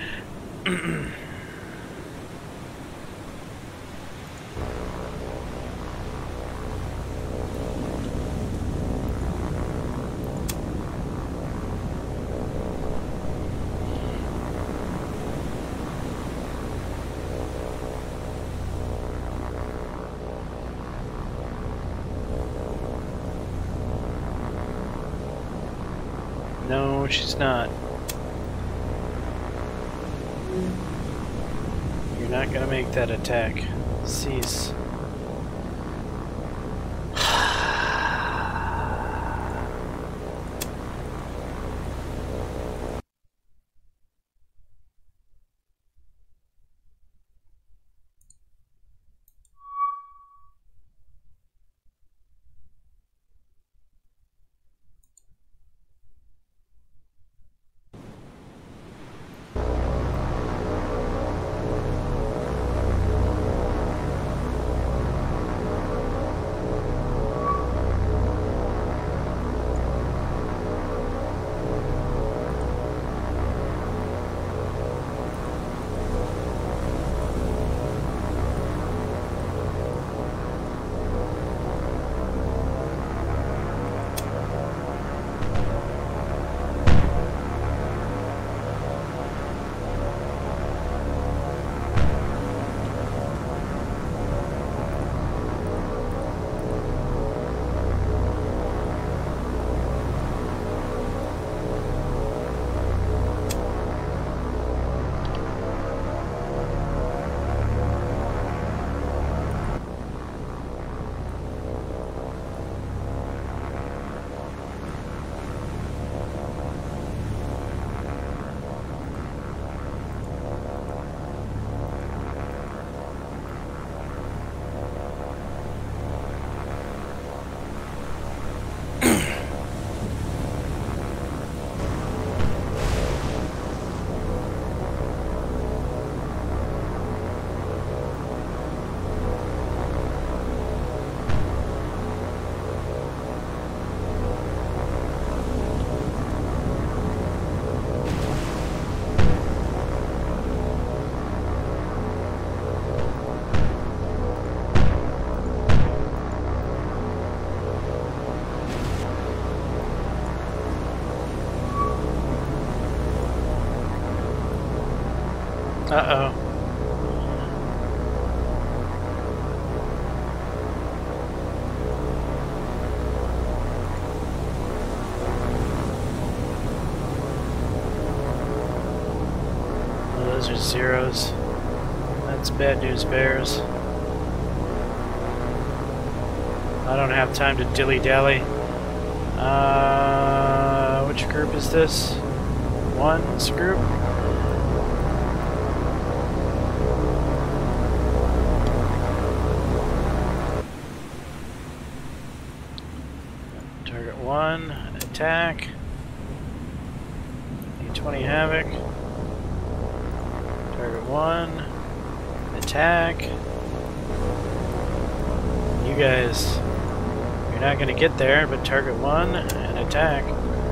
No, she's not. You're not gonna make that attack. Cease. zeros. That's bad news bears. I don't have time to dilly-dally. Which group is this? One's group? Target 1, attack. D20 Havoc. Target 1, attack. You guys, you're not going to get there, but target 1 and attack.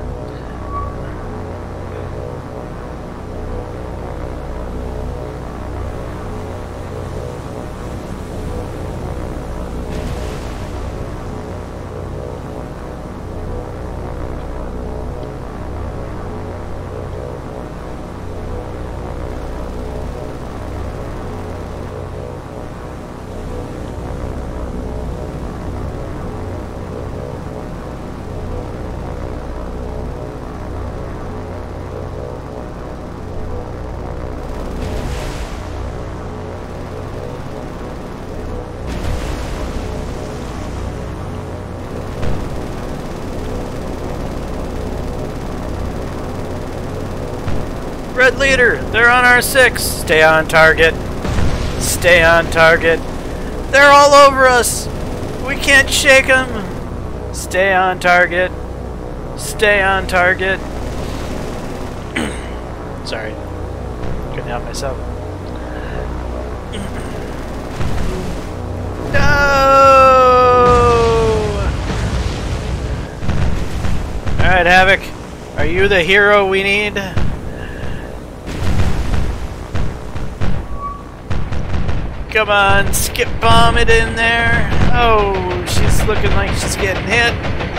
Red leader, they're on R6. Stay on target. Stay on target. They're all over us. We can't shake them. Stay on target. Stay on target. Sorry. Couldn't help myself. No! Alright, Havoc. Are you the hero we need? Come on, skip bomb it in there. Oh, she's looking like she's getting hit.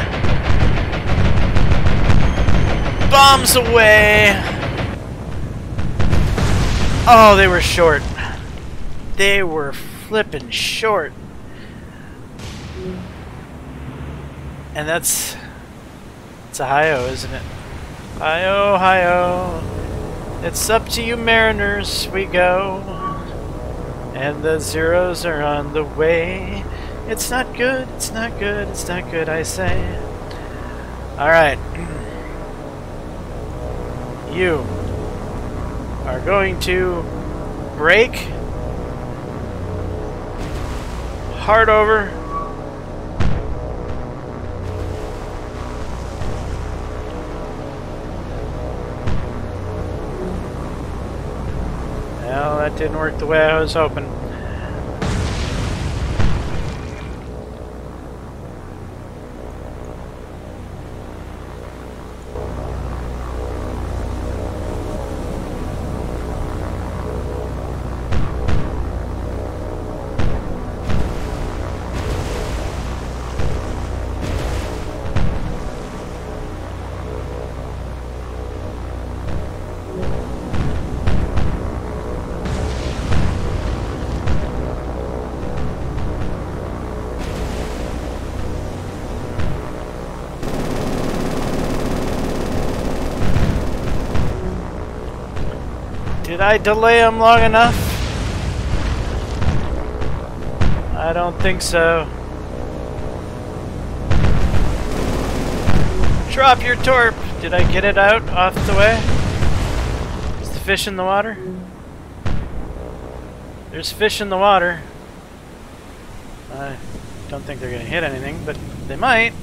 Bombs away. Oh, they were short. They were flipping short. And it's a hi-oh, isn't it? Hi-oh, hi-oh. It's up to you mariners, we go. And the zeros are on the way. It's not good, it's not good, it's not good, I say. Alright. You are going to break. Hard over. Well, that didn't work the way I was hoping. Did I delay him long enough? I don't think so. Drop your torp! Did I get it out off the way? Is the fish in the water? There's fish in the water. I don't think they're gonna hit anything, but they might.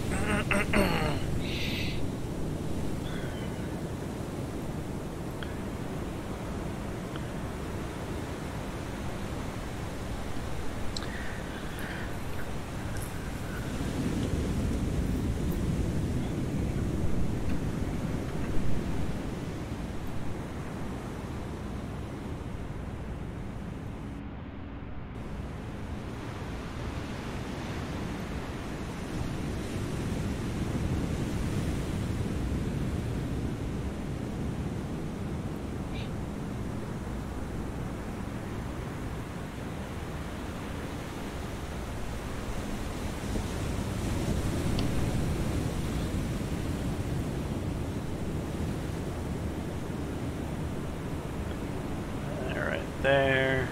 there.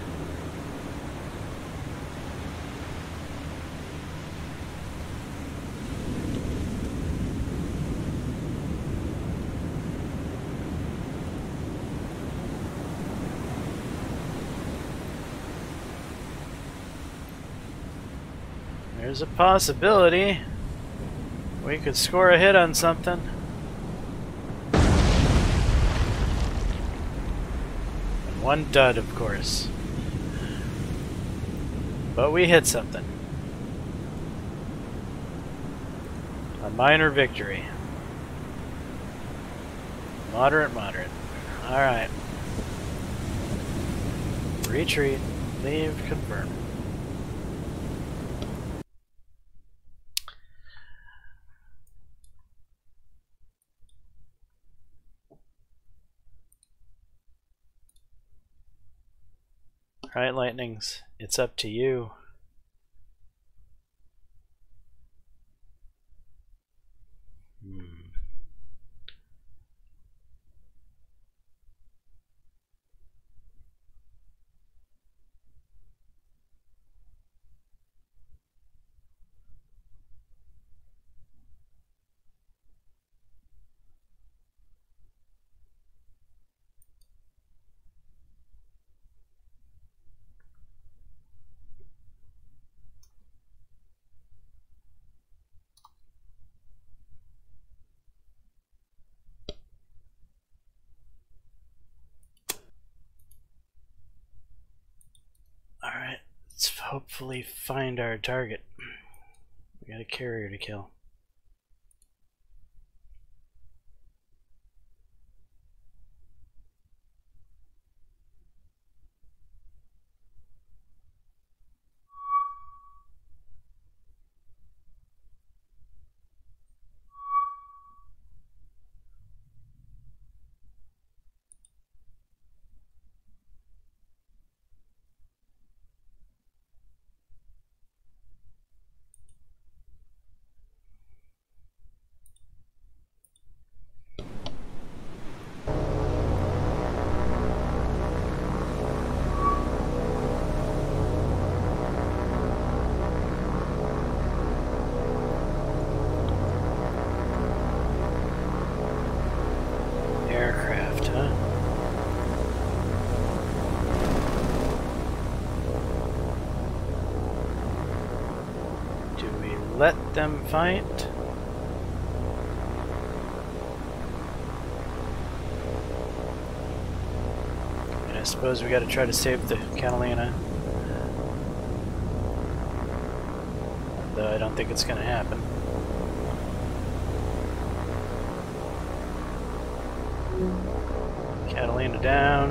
There's a possibility we could score a hit on something. And one dud, of course. But we hit something. A minor victory. Moderate, moderate. Alright. Retreat. Leave. Confirm. Alright, Lightnings, it's up to you. Alright, let's hopefully find our target. We got a carrier to kill. Aircraft, huh? Do we let them fight? And I suppose we gotta try to save the Catalina. Though I don't think it's gonna happen. Catalina down.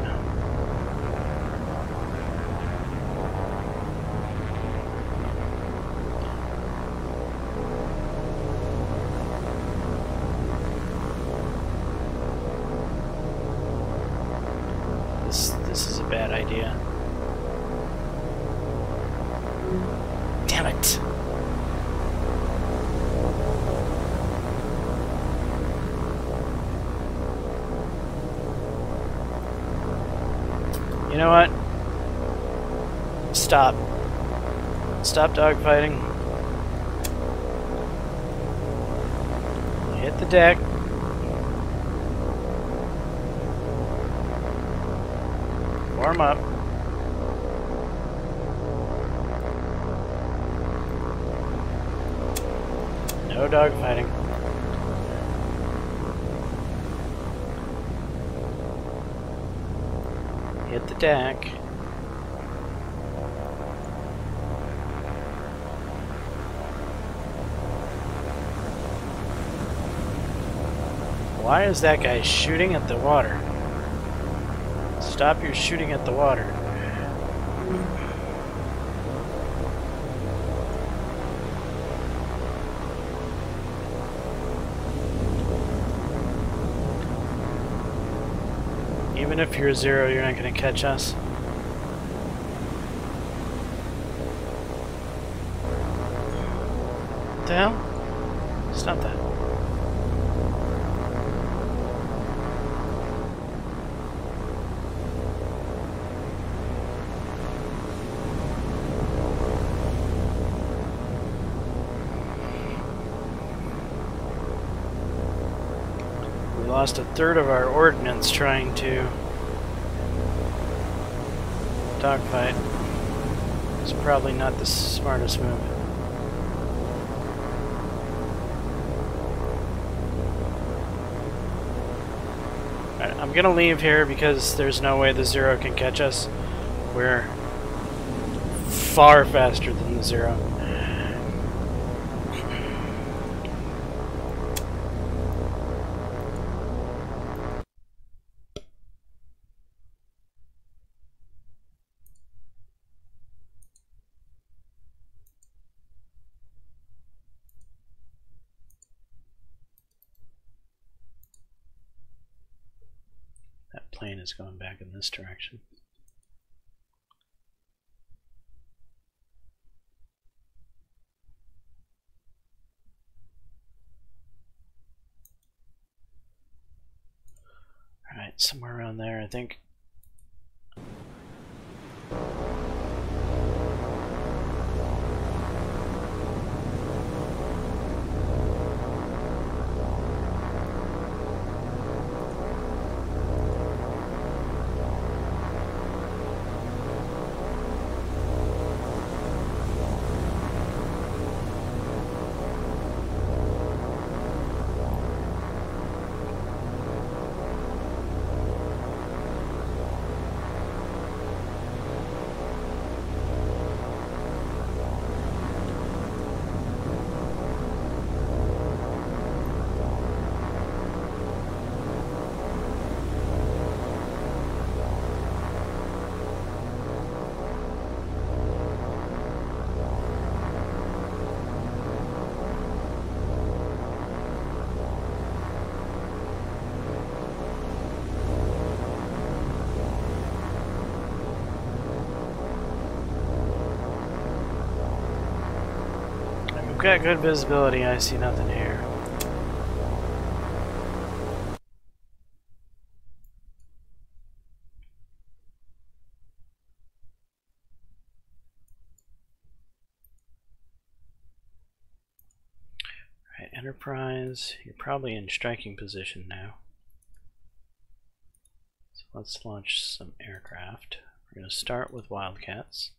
This is a bad idea. Damn it. You know what? Stop. Stop dogfighting. Hit the deck. Warm up. No dogfighting. Hit the deck. Why is that guy shooting at the water? Stop your shooting at the water. Even if you're 0, you're not going to catch us. What the hell? Stop that. lost a third of our ordnance trying to dogfight. It's probably not the smartest move. Alright, I'm gonna leave here because there's no way the Zero can catch us. We're far faster than the Zero. That plane is going back in this direction. Alright, somewhere around there, I think. We've got good visibility, I see nothing here. Alright, Enterprise, you're probably in striking position now. So let's launch some aircraft. We're going to start with Wildcats.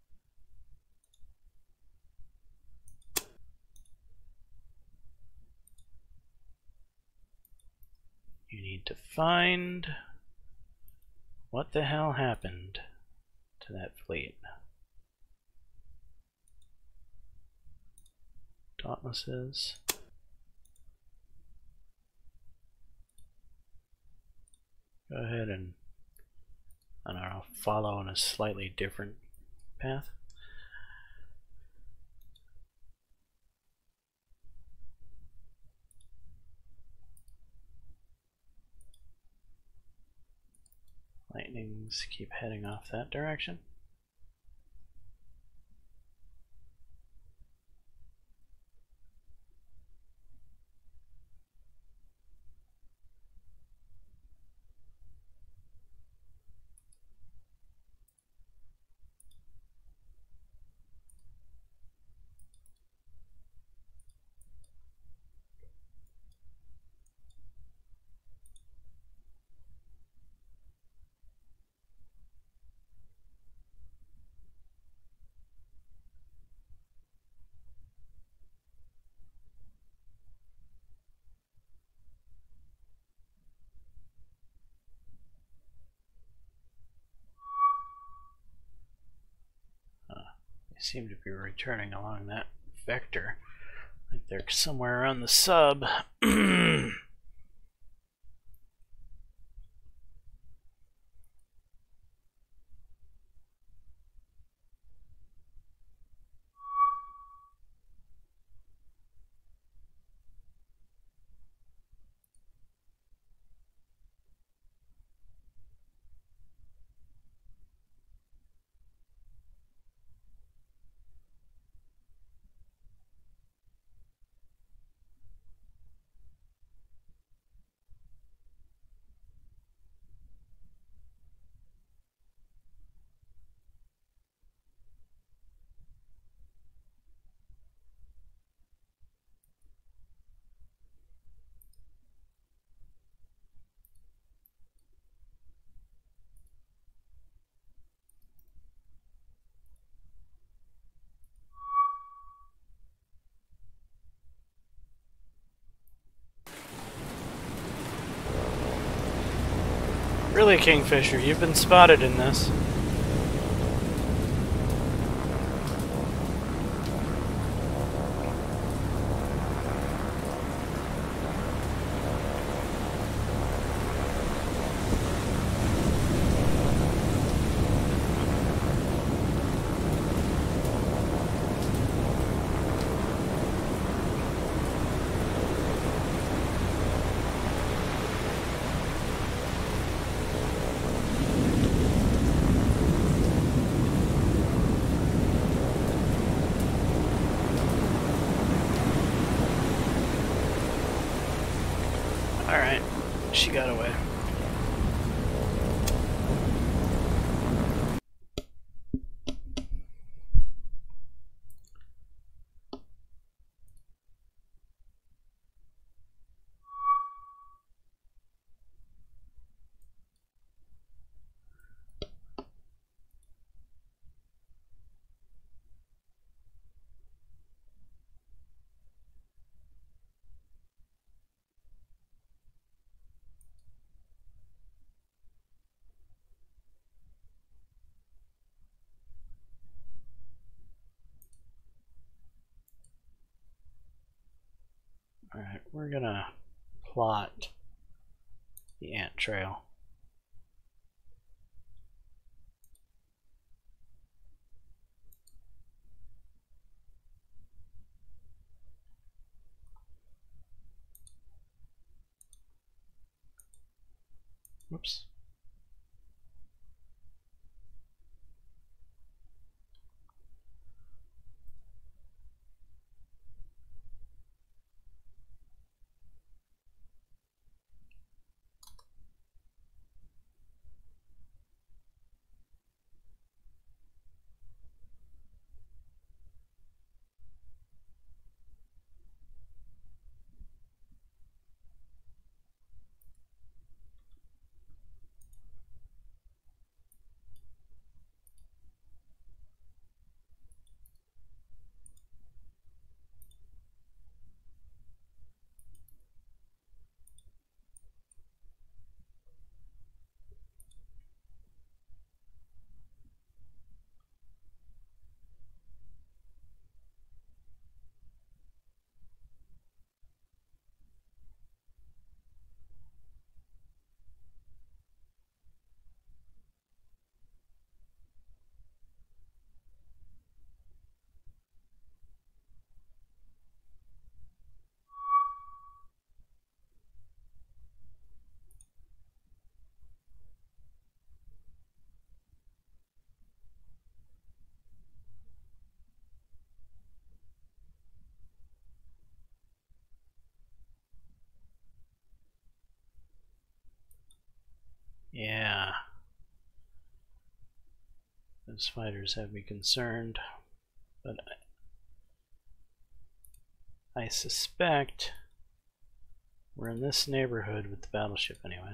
You need to find what the hell happened to that fleet. Dauntlesses. Go ahead and, I don't know, follow on a slightly different path. Lightnings keep heading off that direction. They seem to be returning along that vector. Like they're somewhere around the sub. Really, Kingfisher, you've been spotted in this. Alright, she got away. Alright, we're gonna plot the ant trail. Whoops. Yeah. Those fighters have me concerned, but I suspect we're in this neighborhood with the battleship anyway.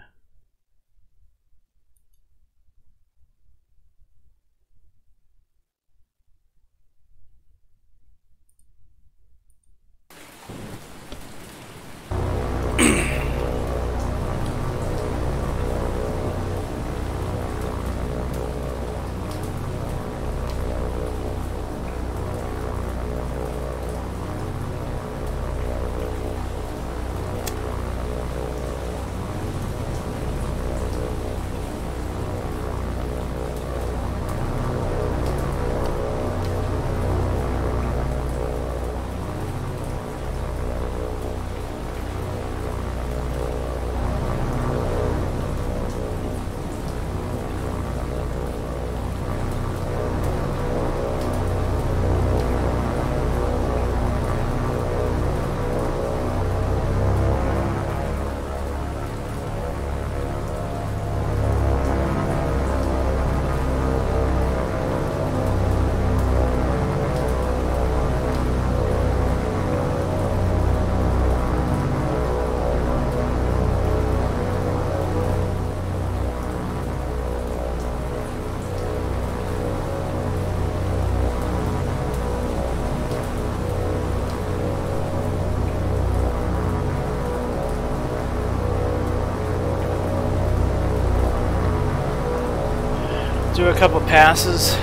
Do a couple passes.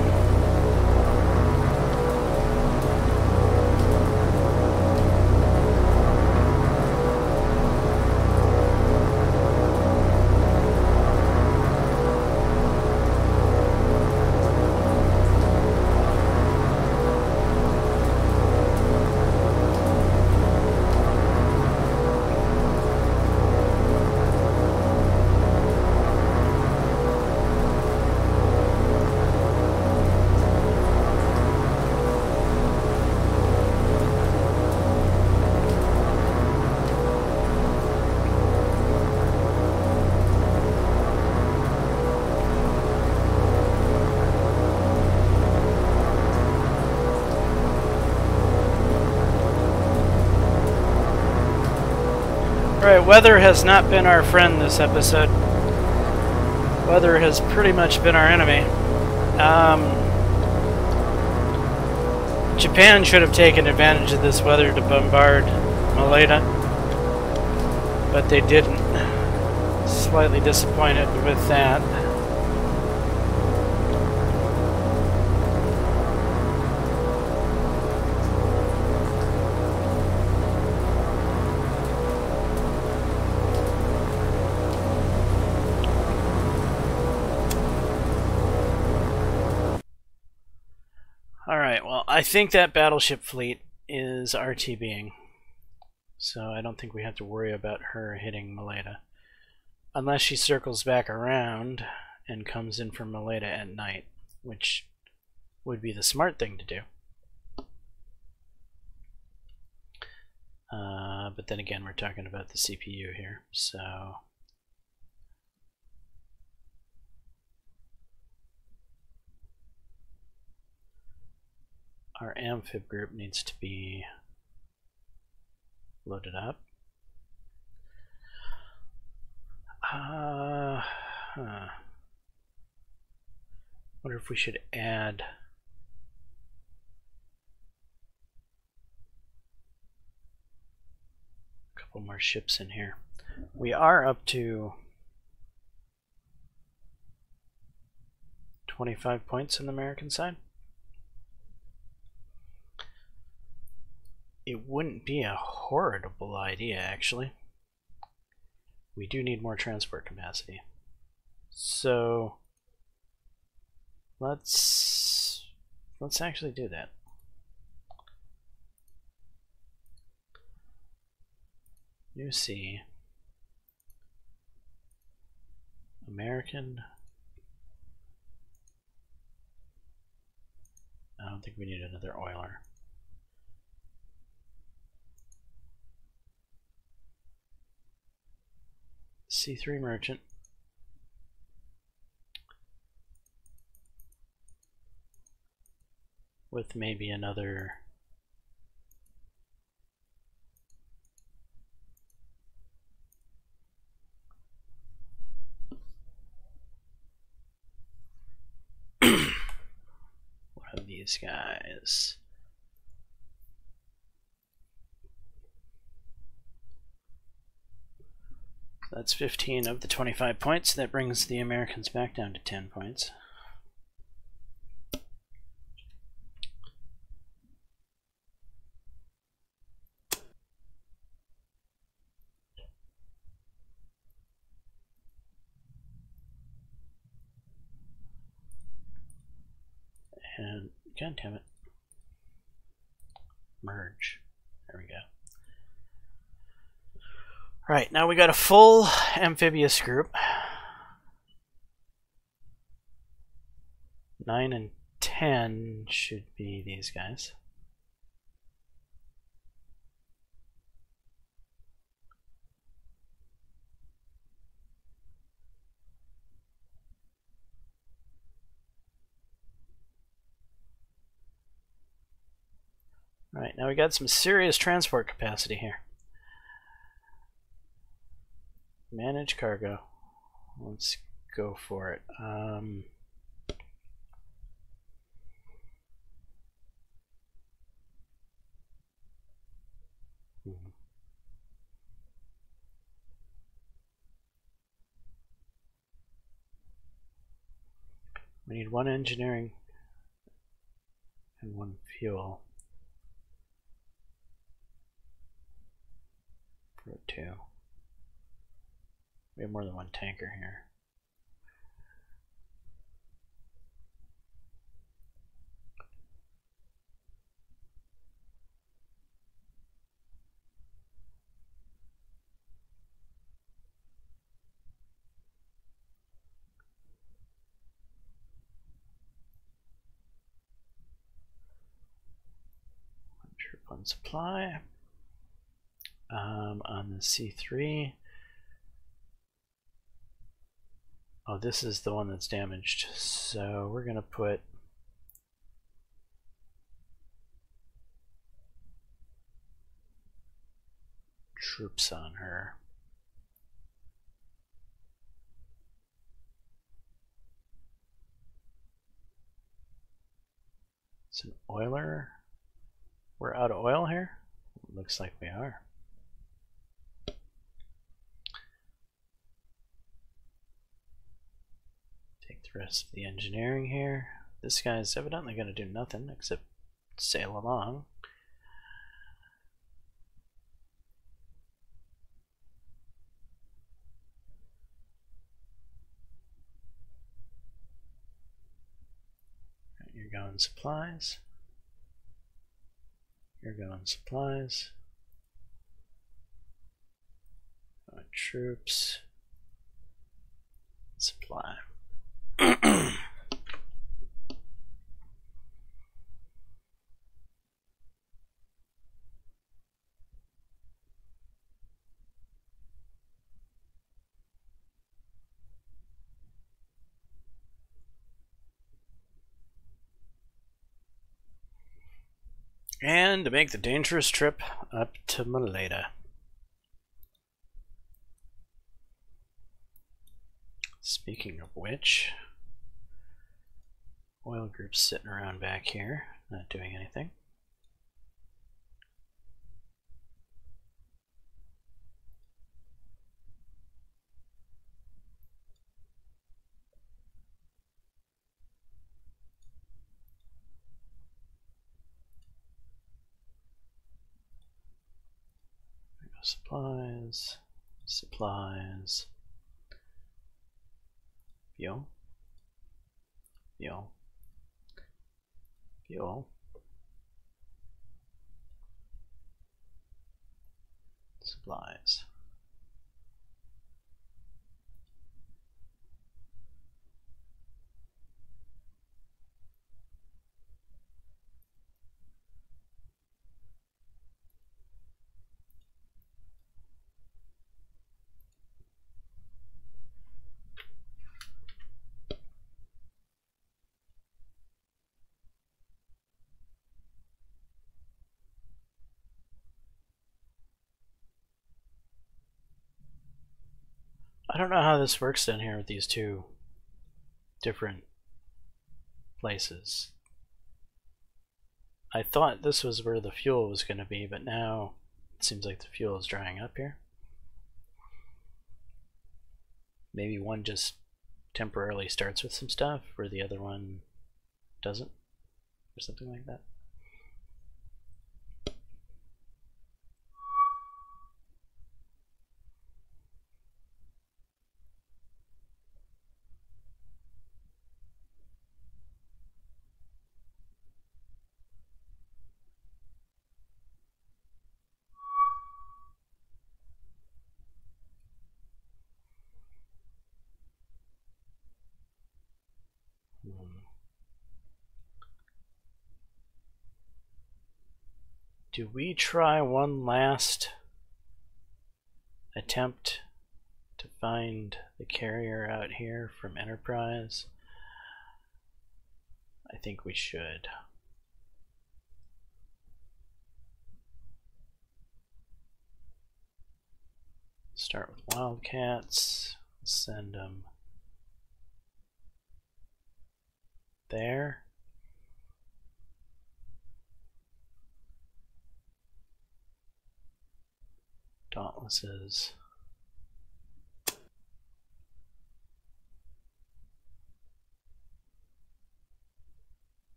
Alright, weather has not been our friend this episode. Weather has pretty much been our enemy. Japan should have taken advantage of this weather to bombard Malaita, but they didn't. Slightly disappointed with that. Alright, well, I think that battleship fleet is RTBing, so I don't think we have to worry about her hitting Malaita. Unless she circles back around and comes in from Malaita at night, which would be the smart thing to do. But then again, we're talking about the CPU here, so... Our amphib group needs to be loaded up. Wonder if we should add a couple more ships in here. We are up to 25 points on the American side. It wouldn't be a horrible idea, actually. We do need more transport capacity. So let's actually do that. New sea. American. I don't think we need another oiler. C3 merchant. With maybe another one of these guys. That's 15 of the 25 points. That brings the Americans back down to 10 points. And, god damn it. Merge. There we go. Right, now we got a full amphibious group. 9 and 10 should be these guys. Right, now we got some serious transport capacity here. Manage cargo. Let's go for it. We need one engineering and one fuel. For 2. We have more than one tanker here. One supply. On the C3. Oh, this is the one that's damaged. So we're gonna put troops on her. It's an oiler. We're out of oil here? Looks like we are. Take the rest of the engineering here. This guy's evidently going to do nothing except sail along. You're going supplies. You're going supplies. Troops. Supply. And to make the dangerous trip up to Maleta. Speaking of which, oil group's sitting around back here, not doing anything. Supplies, supplies, fuel, fuel, fuel, supplies. I don't know how this works down here with these two different places. I thought this was where the fuel was going to be, but now it seems like the fuel is drying up here. Maybe one just temporarily starts with some stuff where the other one doesn't, or something like that. Do we try one last attempt to find the carrier out here from Enterprise? I think we should. Start with Wildcats, send them there. Dauntlesses.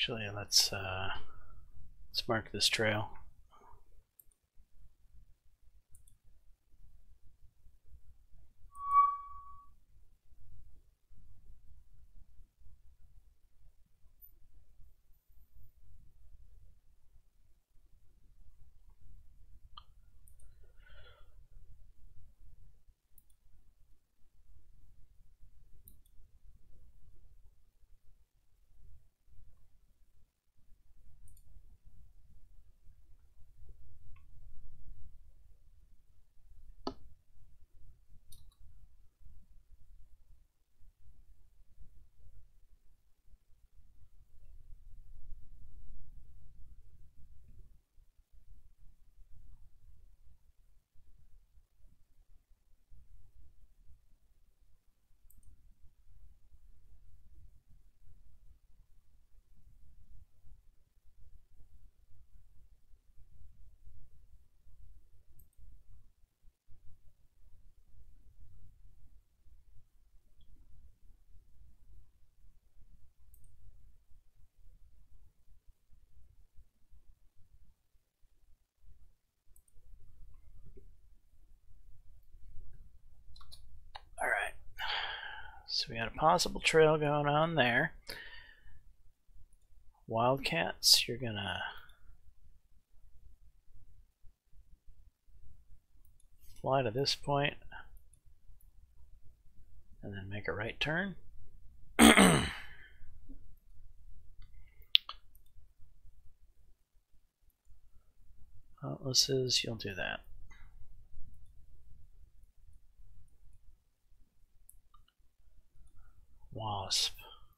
Actually, let's mark this trail. Alright, so we got a possible trail going on there. Wildcats, you're gonna fly to this point and then make a right turn. Atlases, you'll do that. Wasp.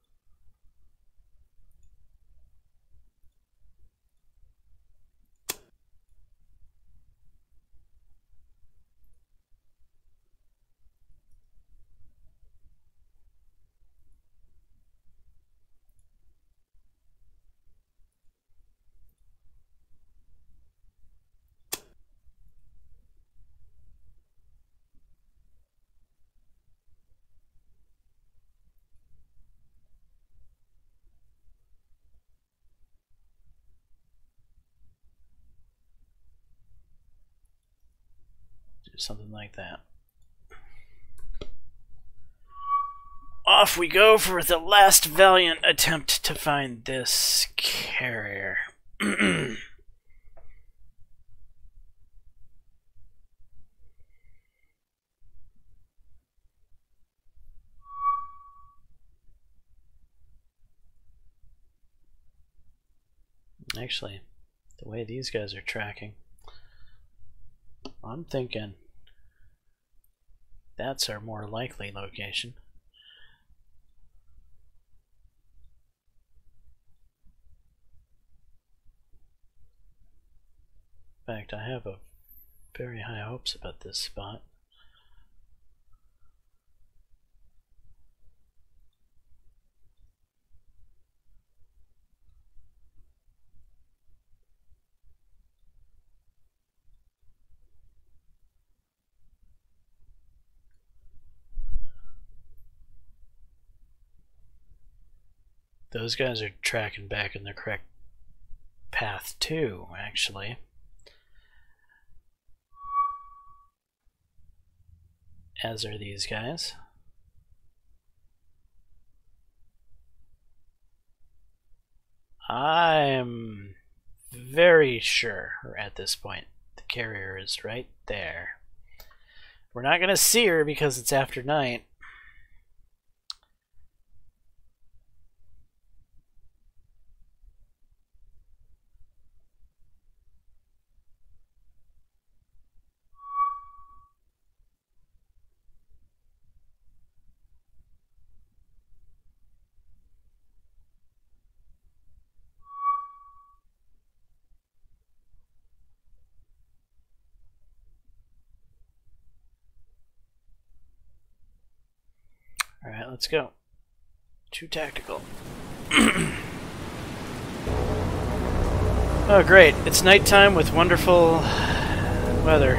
Do something like that. Off we go for the last valiant attempt to find this carrier. Actually, the way these guys are tracking, I'm thinking that's our more likely location. In fact, I have a very high hopes about this spot. Those guys are tracking back in the correct path too, actually. As are these guys. I'm very sure at this point the carrier is right there. We're not going to see her because it's after night. Alright, let's go. Too tactical. Oh great, it's nighttime with wonderful weather.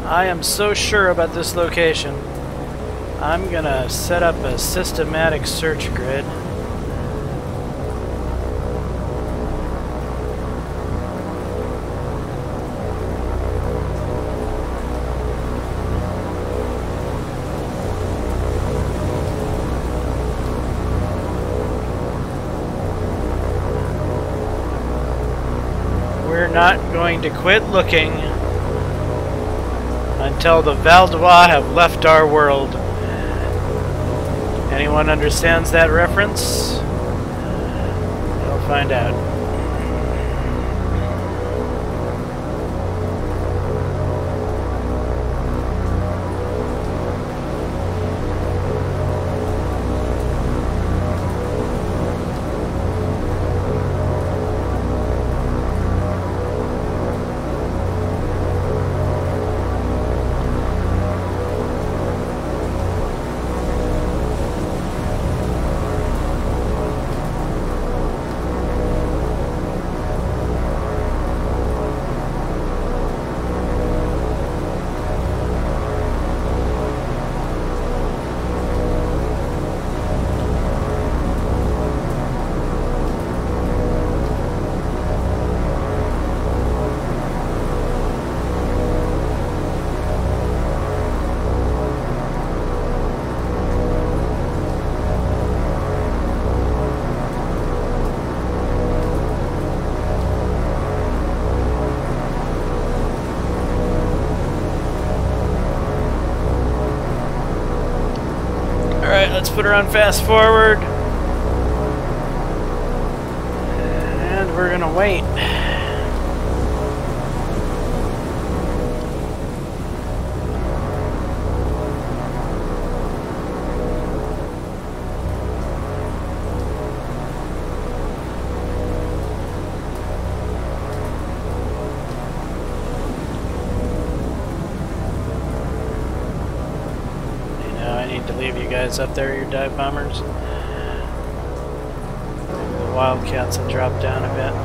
I am so sure about this location. I'm gonna set up a systematic search grid. We're not going to quit looking until the Valdois have left our world. Anyone understands that reference? We'll find out. Alright, let's put her on fast forward. And we're gonna wait. To leave you guys up there, your dive bombers. The Wildcats will drop down a bit.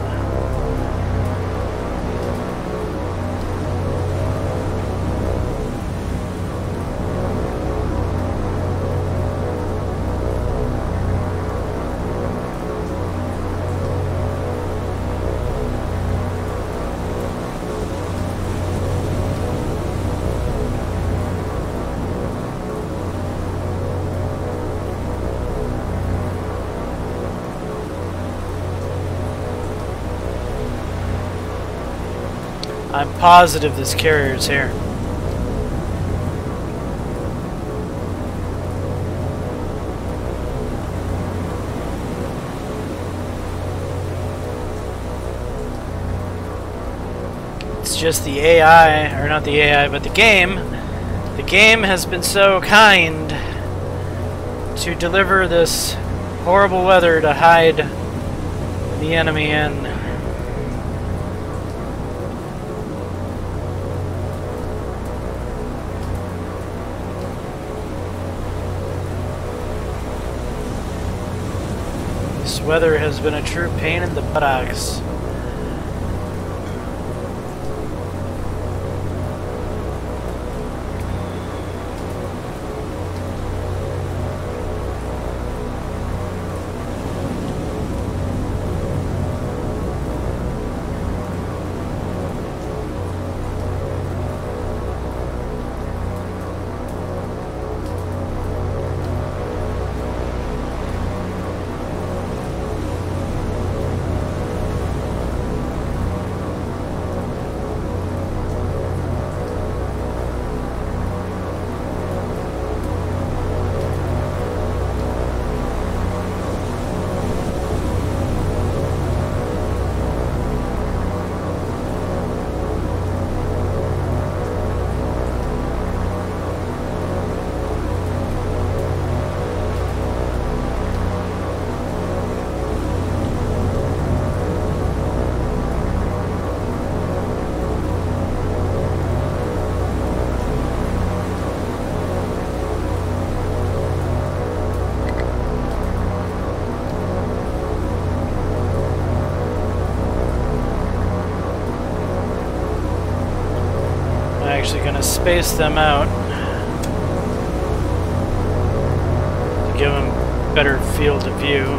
I'm positive this carrier's here. It's just the AI, or not the AI, but the game. The game has been so kind to deliver this horrible weather to hide the enemy in. This weather has been a true pain in the buttocks. actually going to space them out to give them better field of view.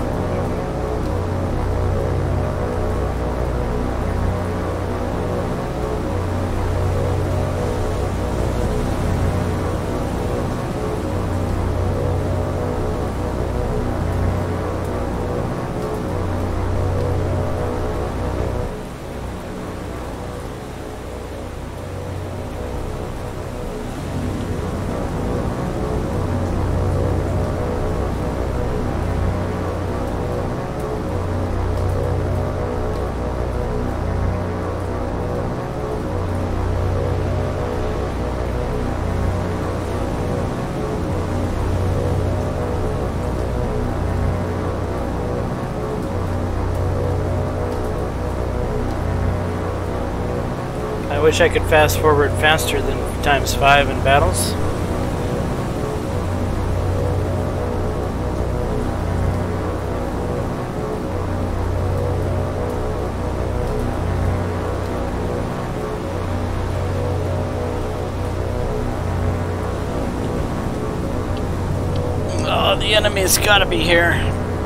I wish I could fast forward faster than ×5 in battles. Oh, the enemy's gotta be here.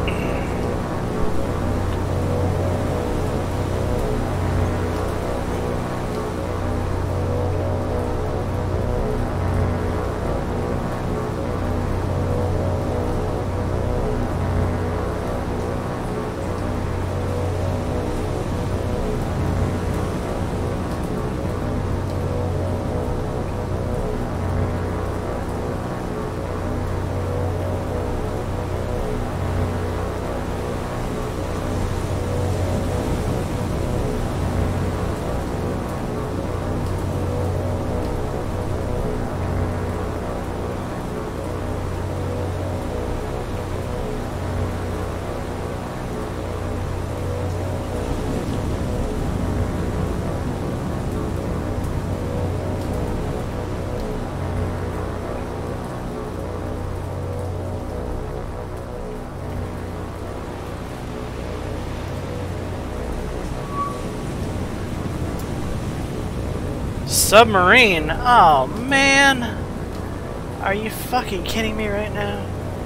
Submarine? Oh man! Are you fucking kidding me right now?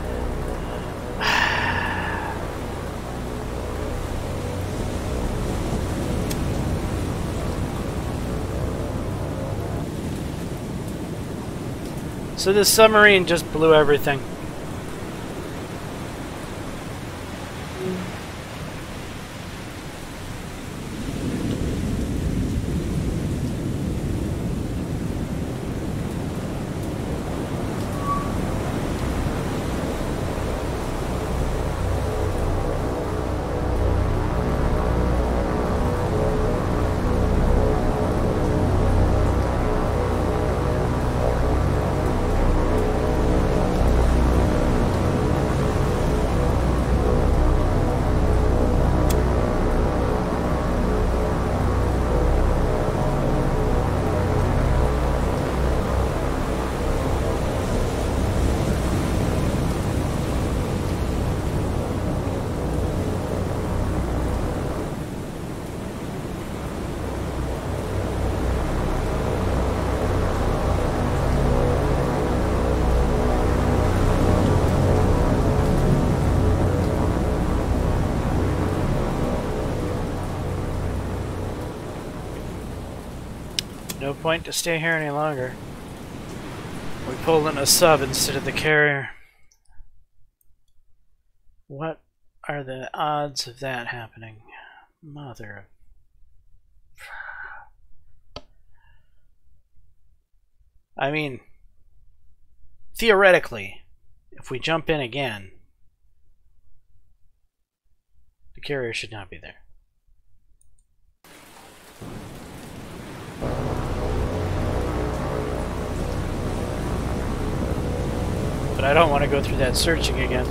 So this submarine just blew everything. No point to stay here any longer. We pulled in a sub instead of the carrier. What are the odds of that happening? Mother of... I mean, theoretically, if we jump in again, the carrier should not be there. But I don't want to go through that searching again.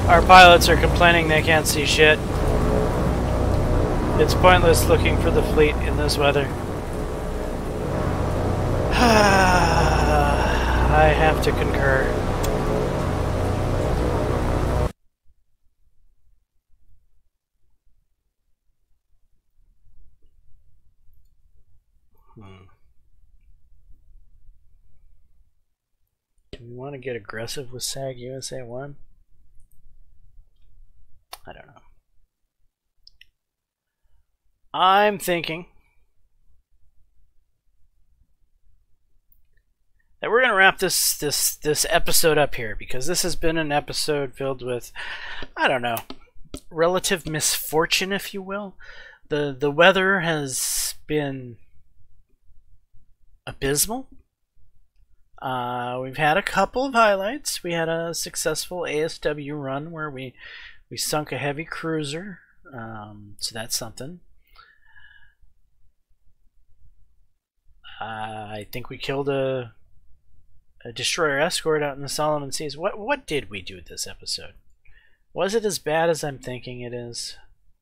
Our pilots are complaining they can't see shit. It's pointless looking for the fleet in this weather. I have to concur. Do we want to get aggressive with SAG USA 1? I don't know. I'm thinking that we're going to wrap this episode up here, because this has been an episode filled with, I don't know, relative misfortune, if you will. The weather has been abysmal. We've had a couple of highlights. We had a successful ASW run where we sunk a heavy cruiser, so that's something. I think we killed a destroyer escort out in the Solomon Seas. What did we do this episode? Was it as bad as I'm thinking it is?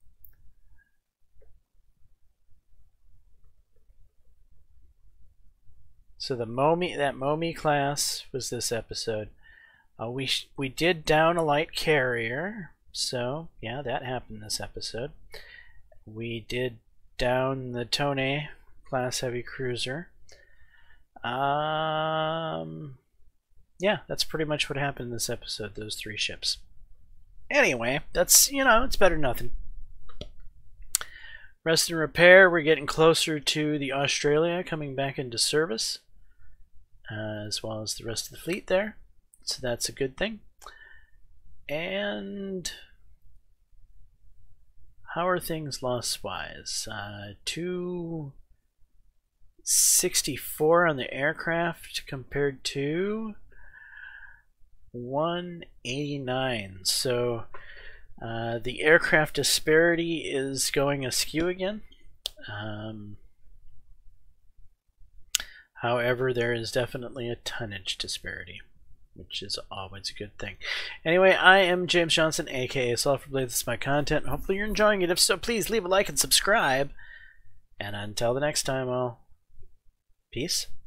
So that Momi class was this episode. We did down a light carrier, so yeah, that happened this episode. We did down the Tone class heavy cruiser. Yeah, that's pretty much what happened in this episode, those 3 ships. Anyway, that's, it's better than nothing. Rest and repair, we're getting closer to the Australia coming back into service, as well as the rest of the fleet there. So that's a good thing. And how are things loss-wise? 264 on the aircraft compared to 189. So the aircraft disparity is going askew again. However, there is definitely a tonnage disparity, which is always a good thing. Anyway, I am James Johnson, aka Sulfur Blade. This is my content. Hopefully you're enjoying it. If so, please leave a like and subscribe. And until the next time, I'll peace.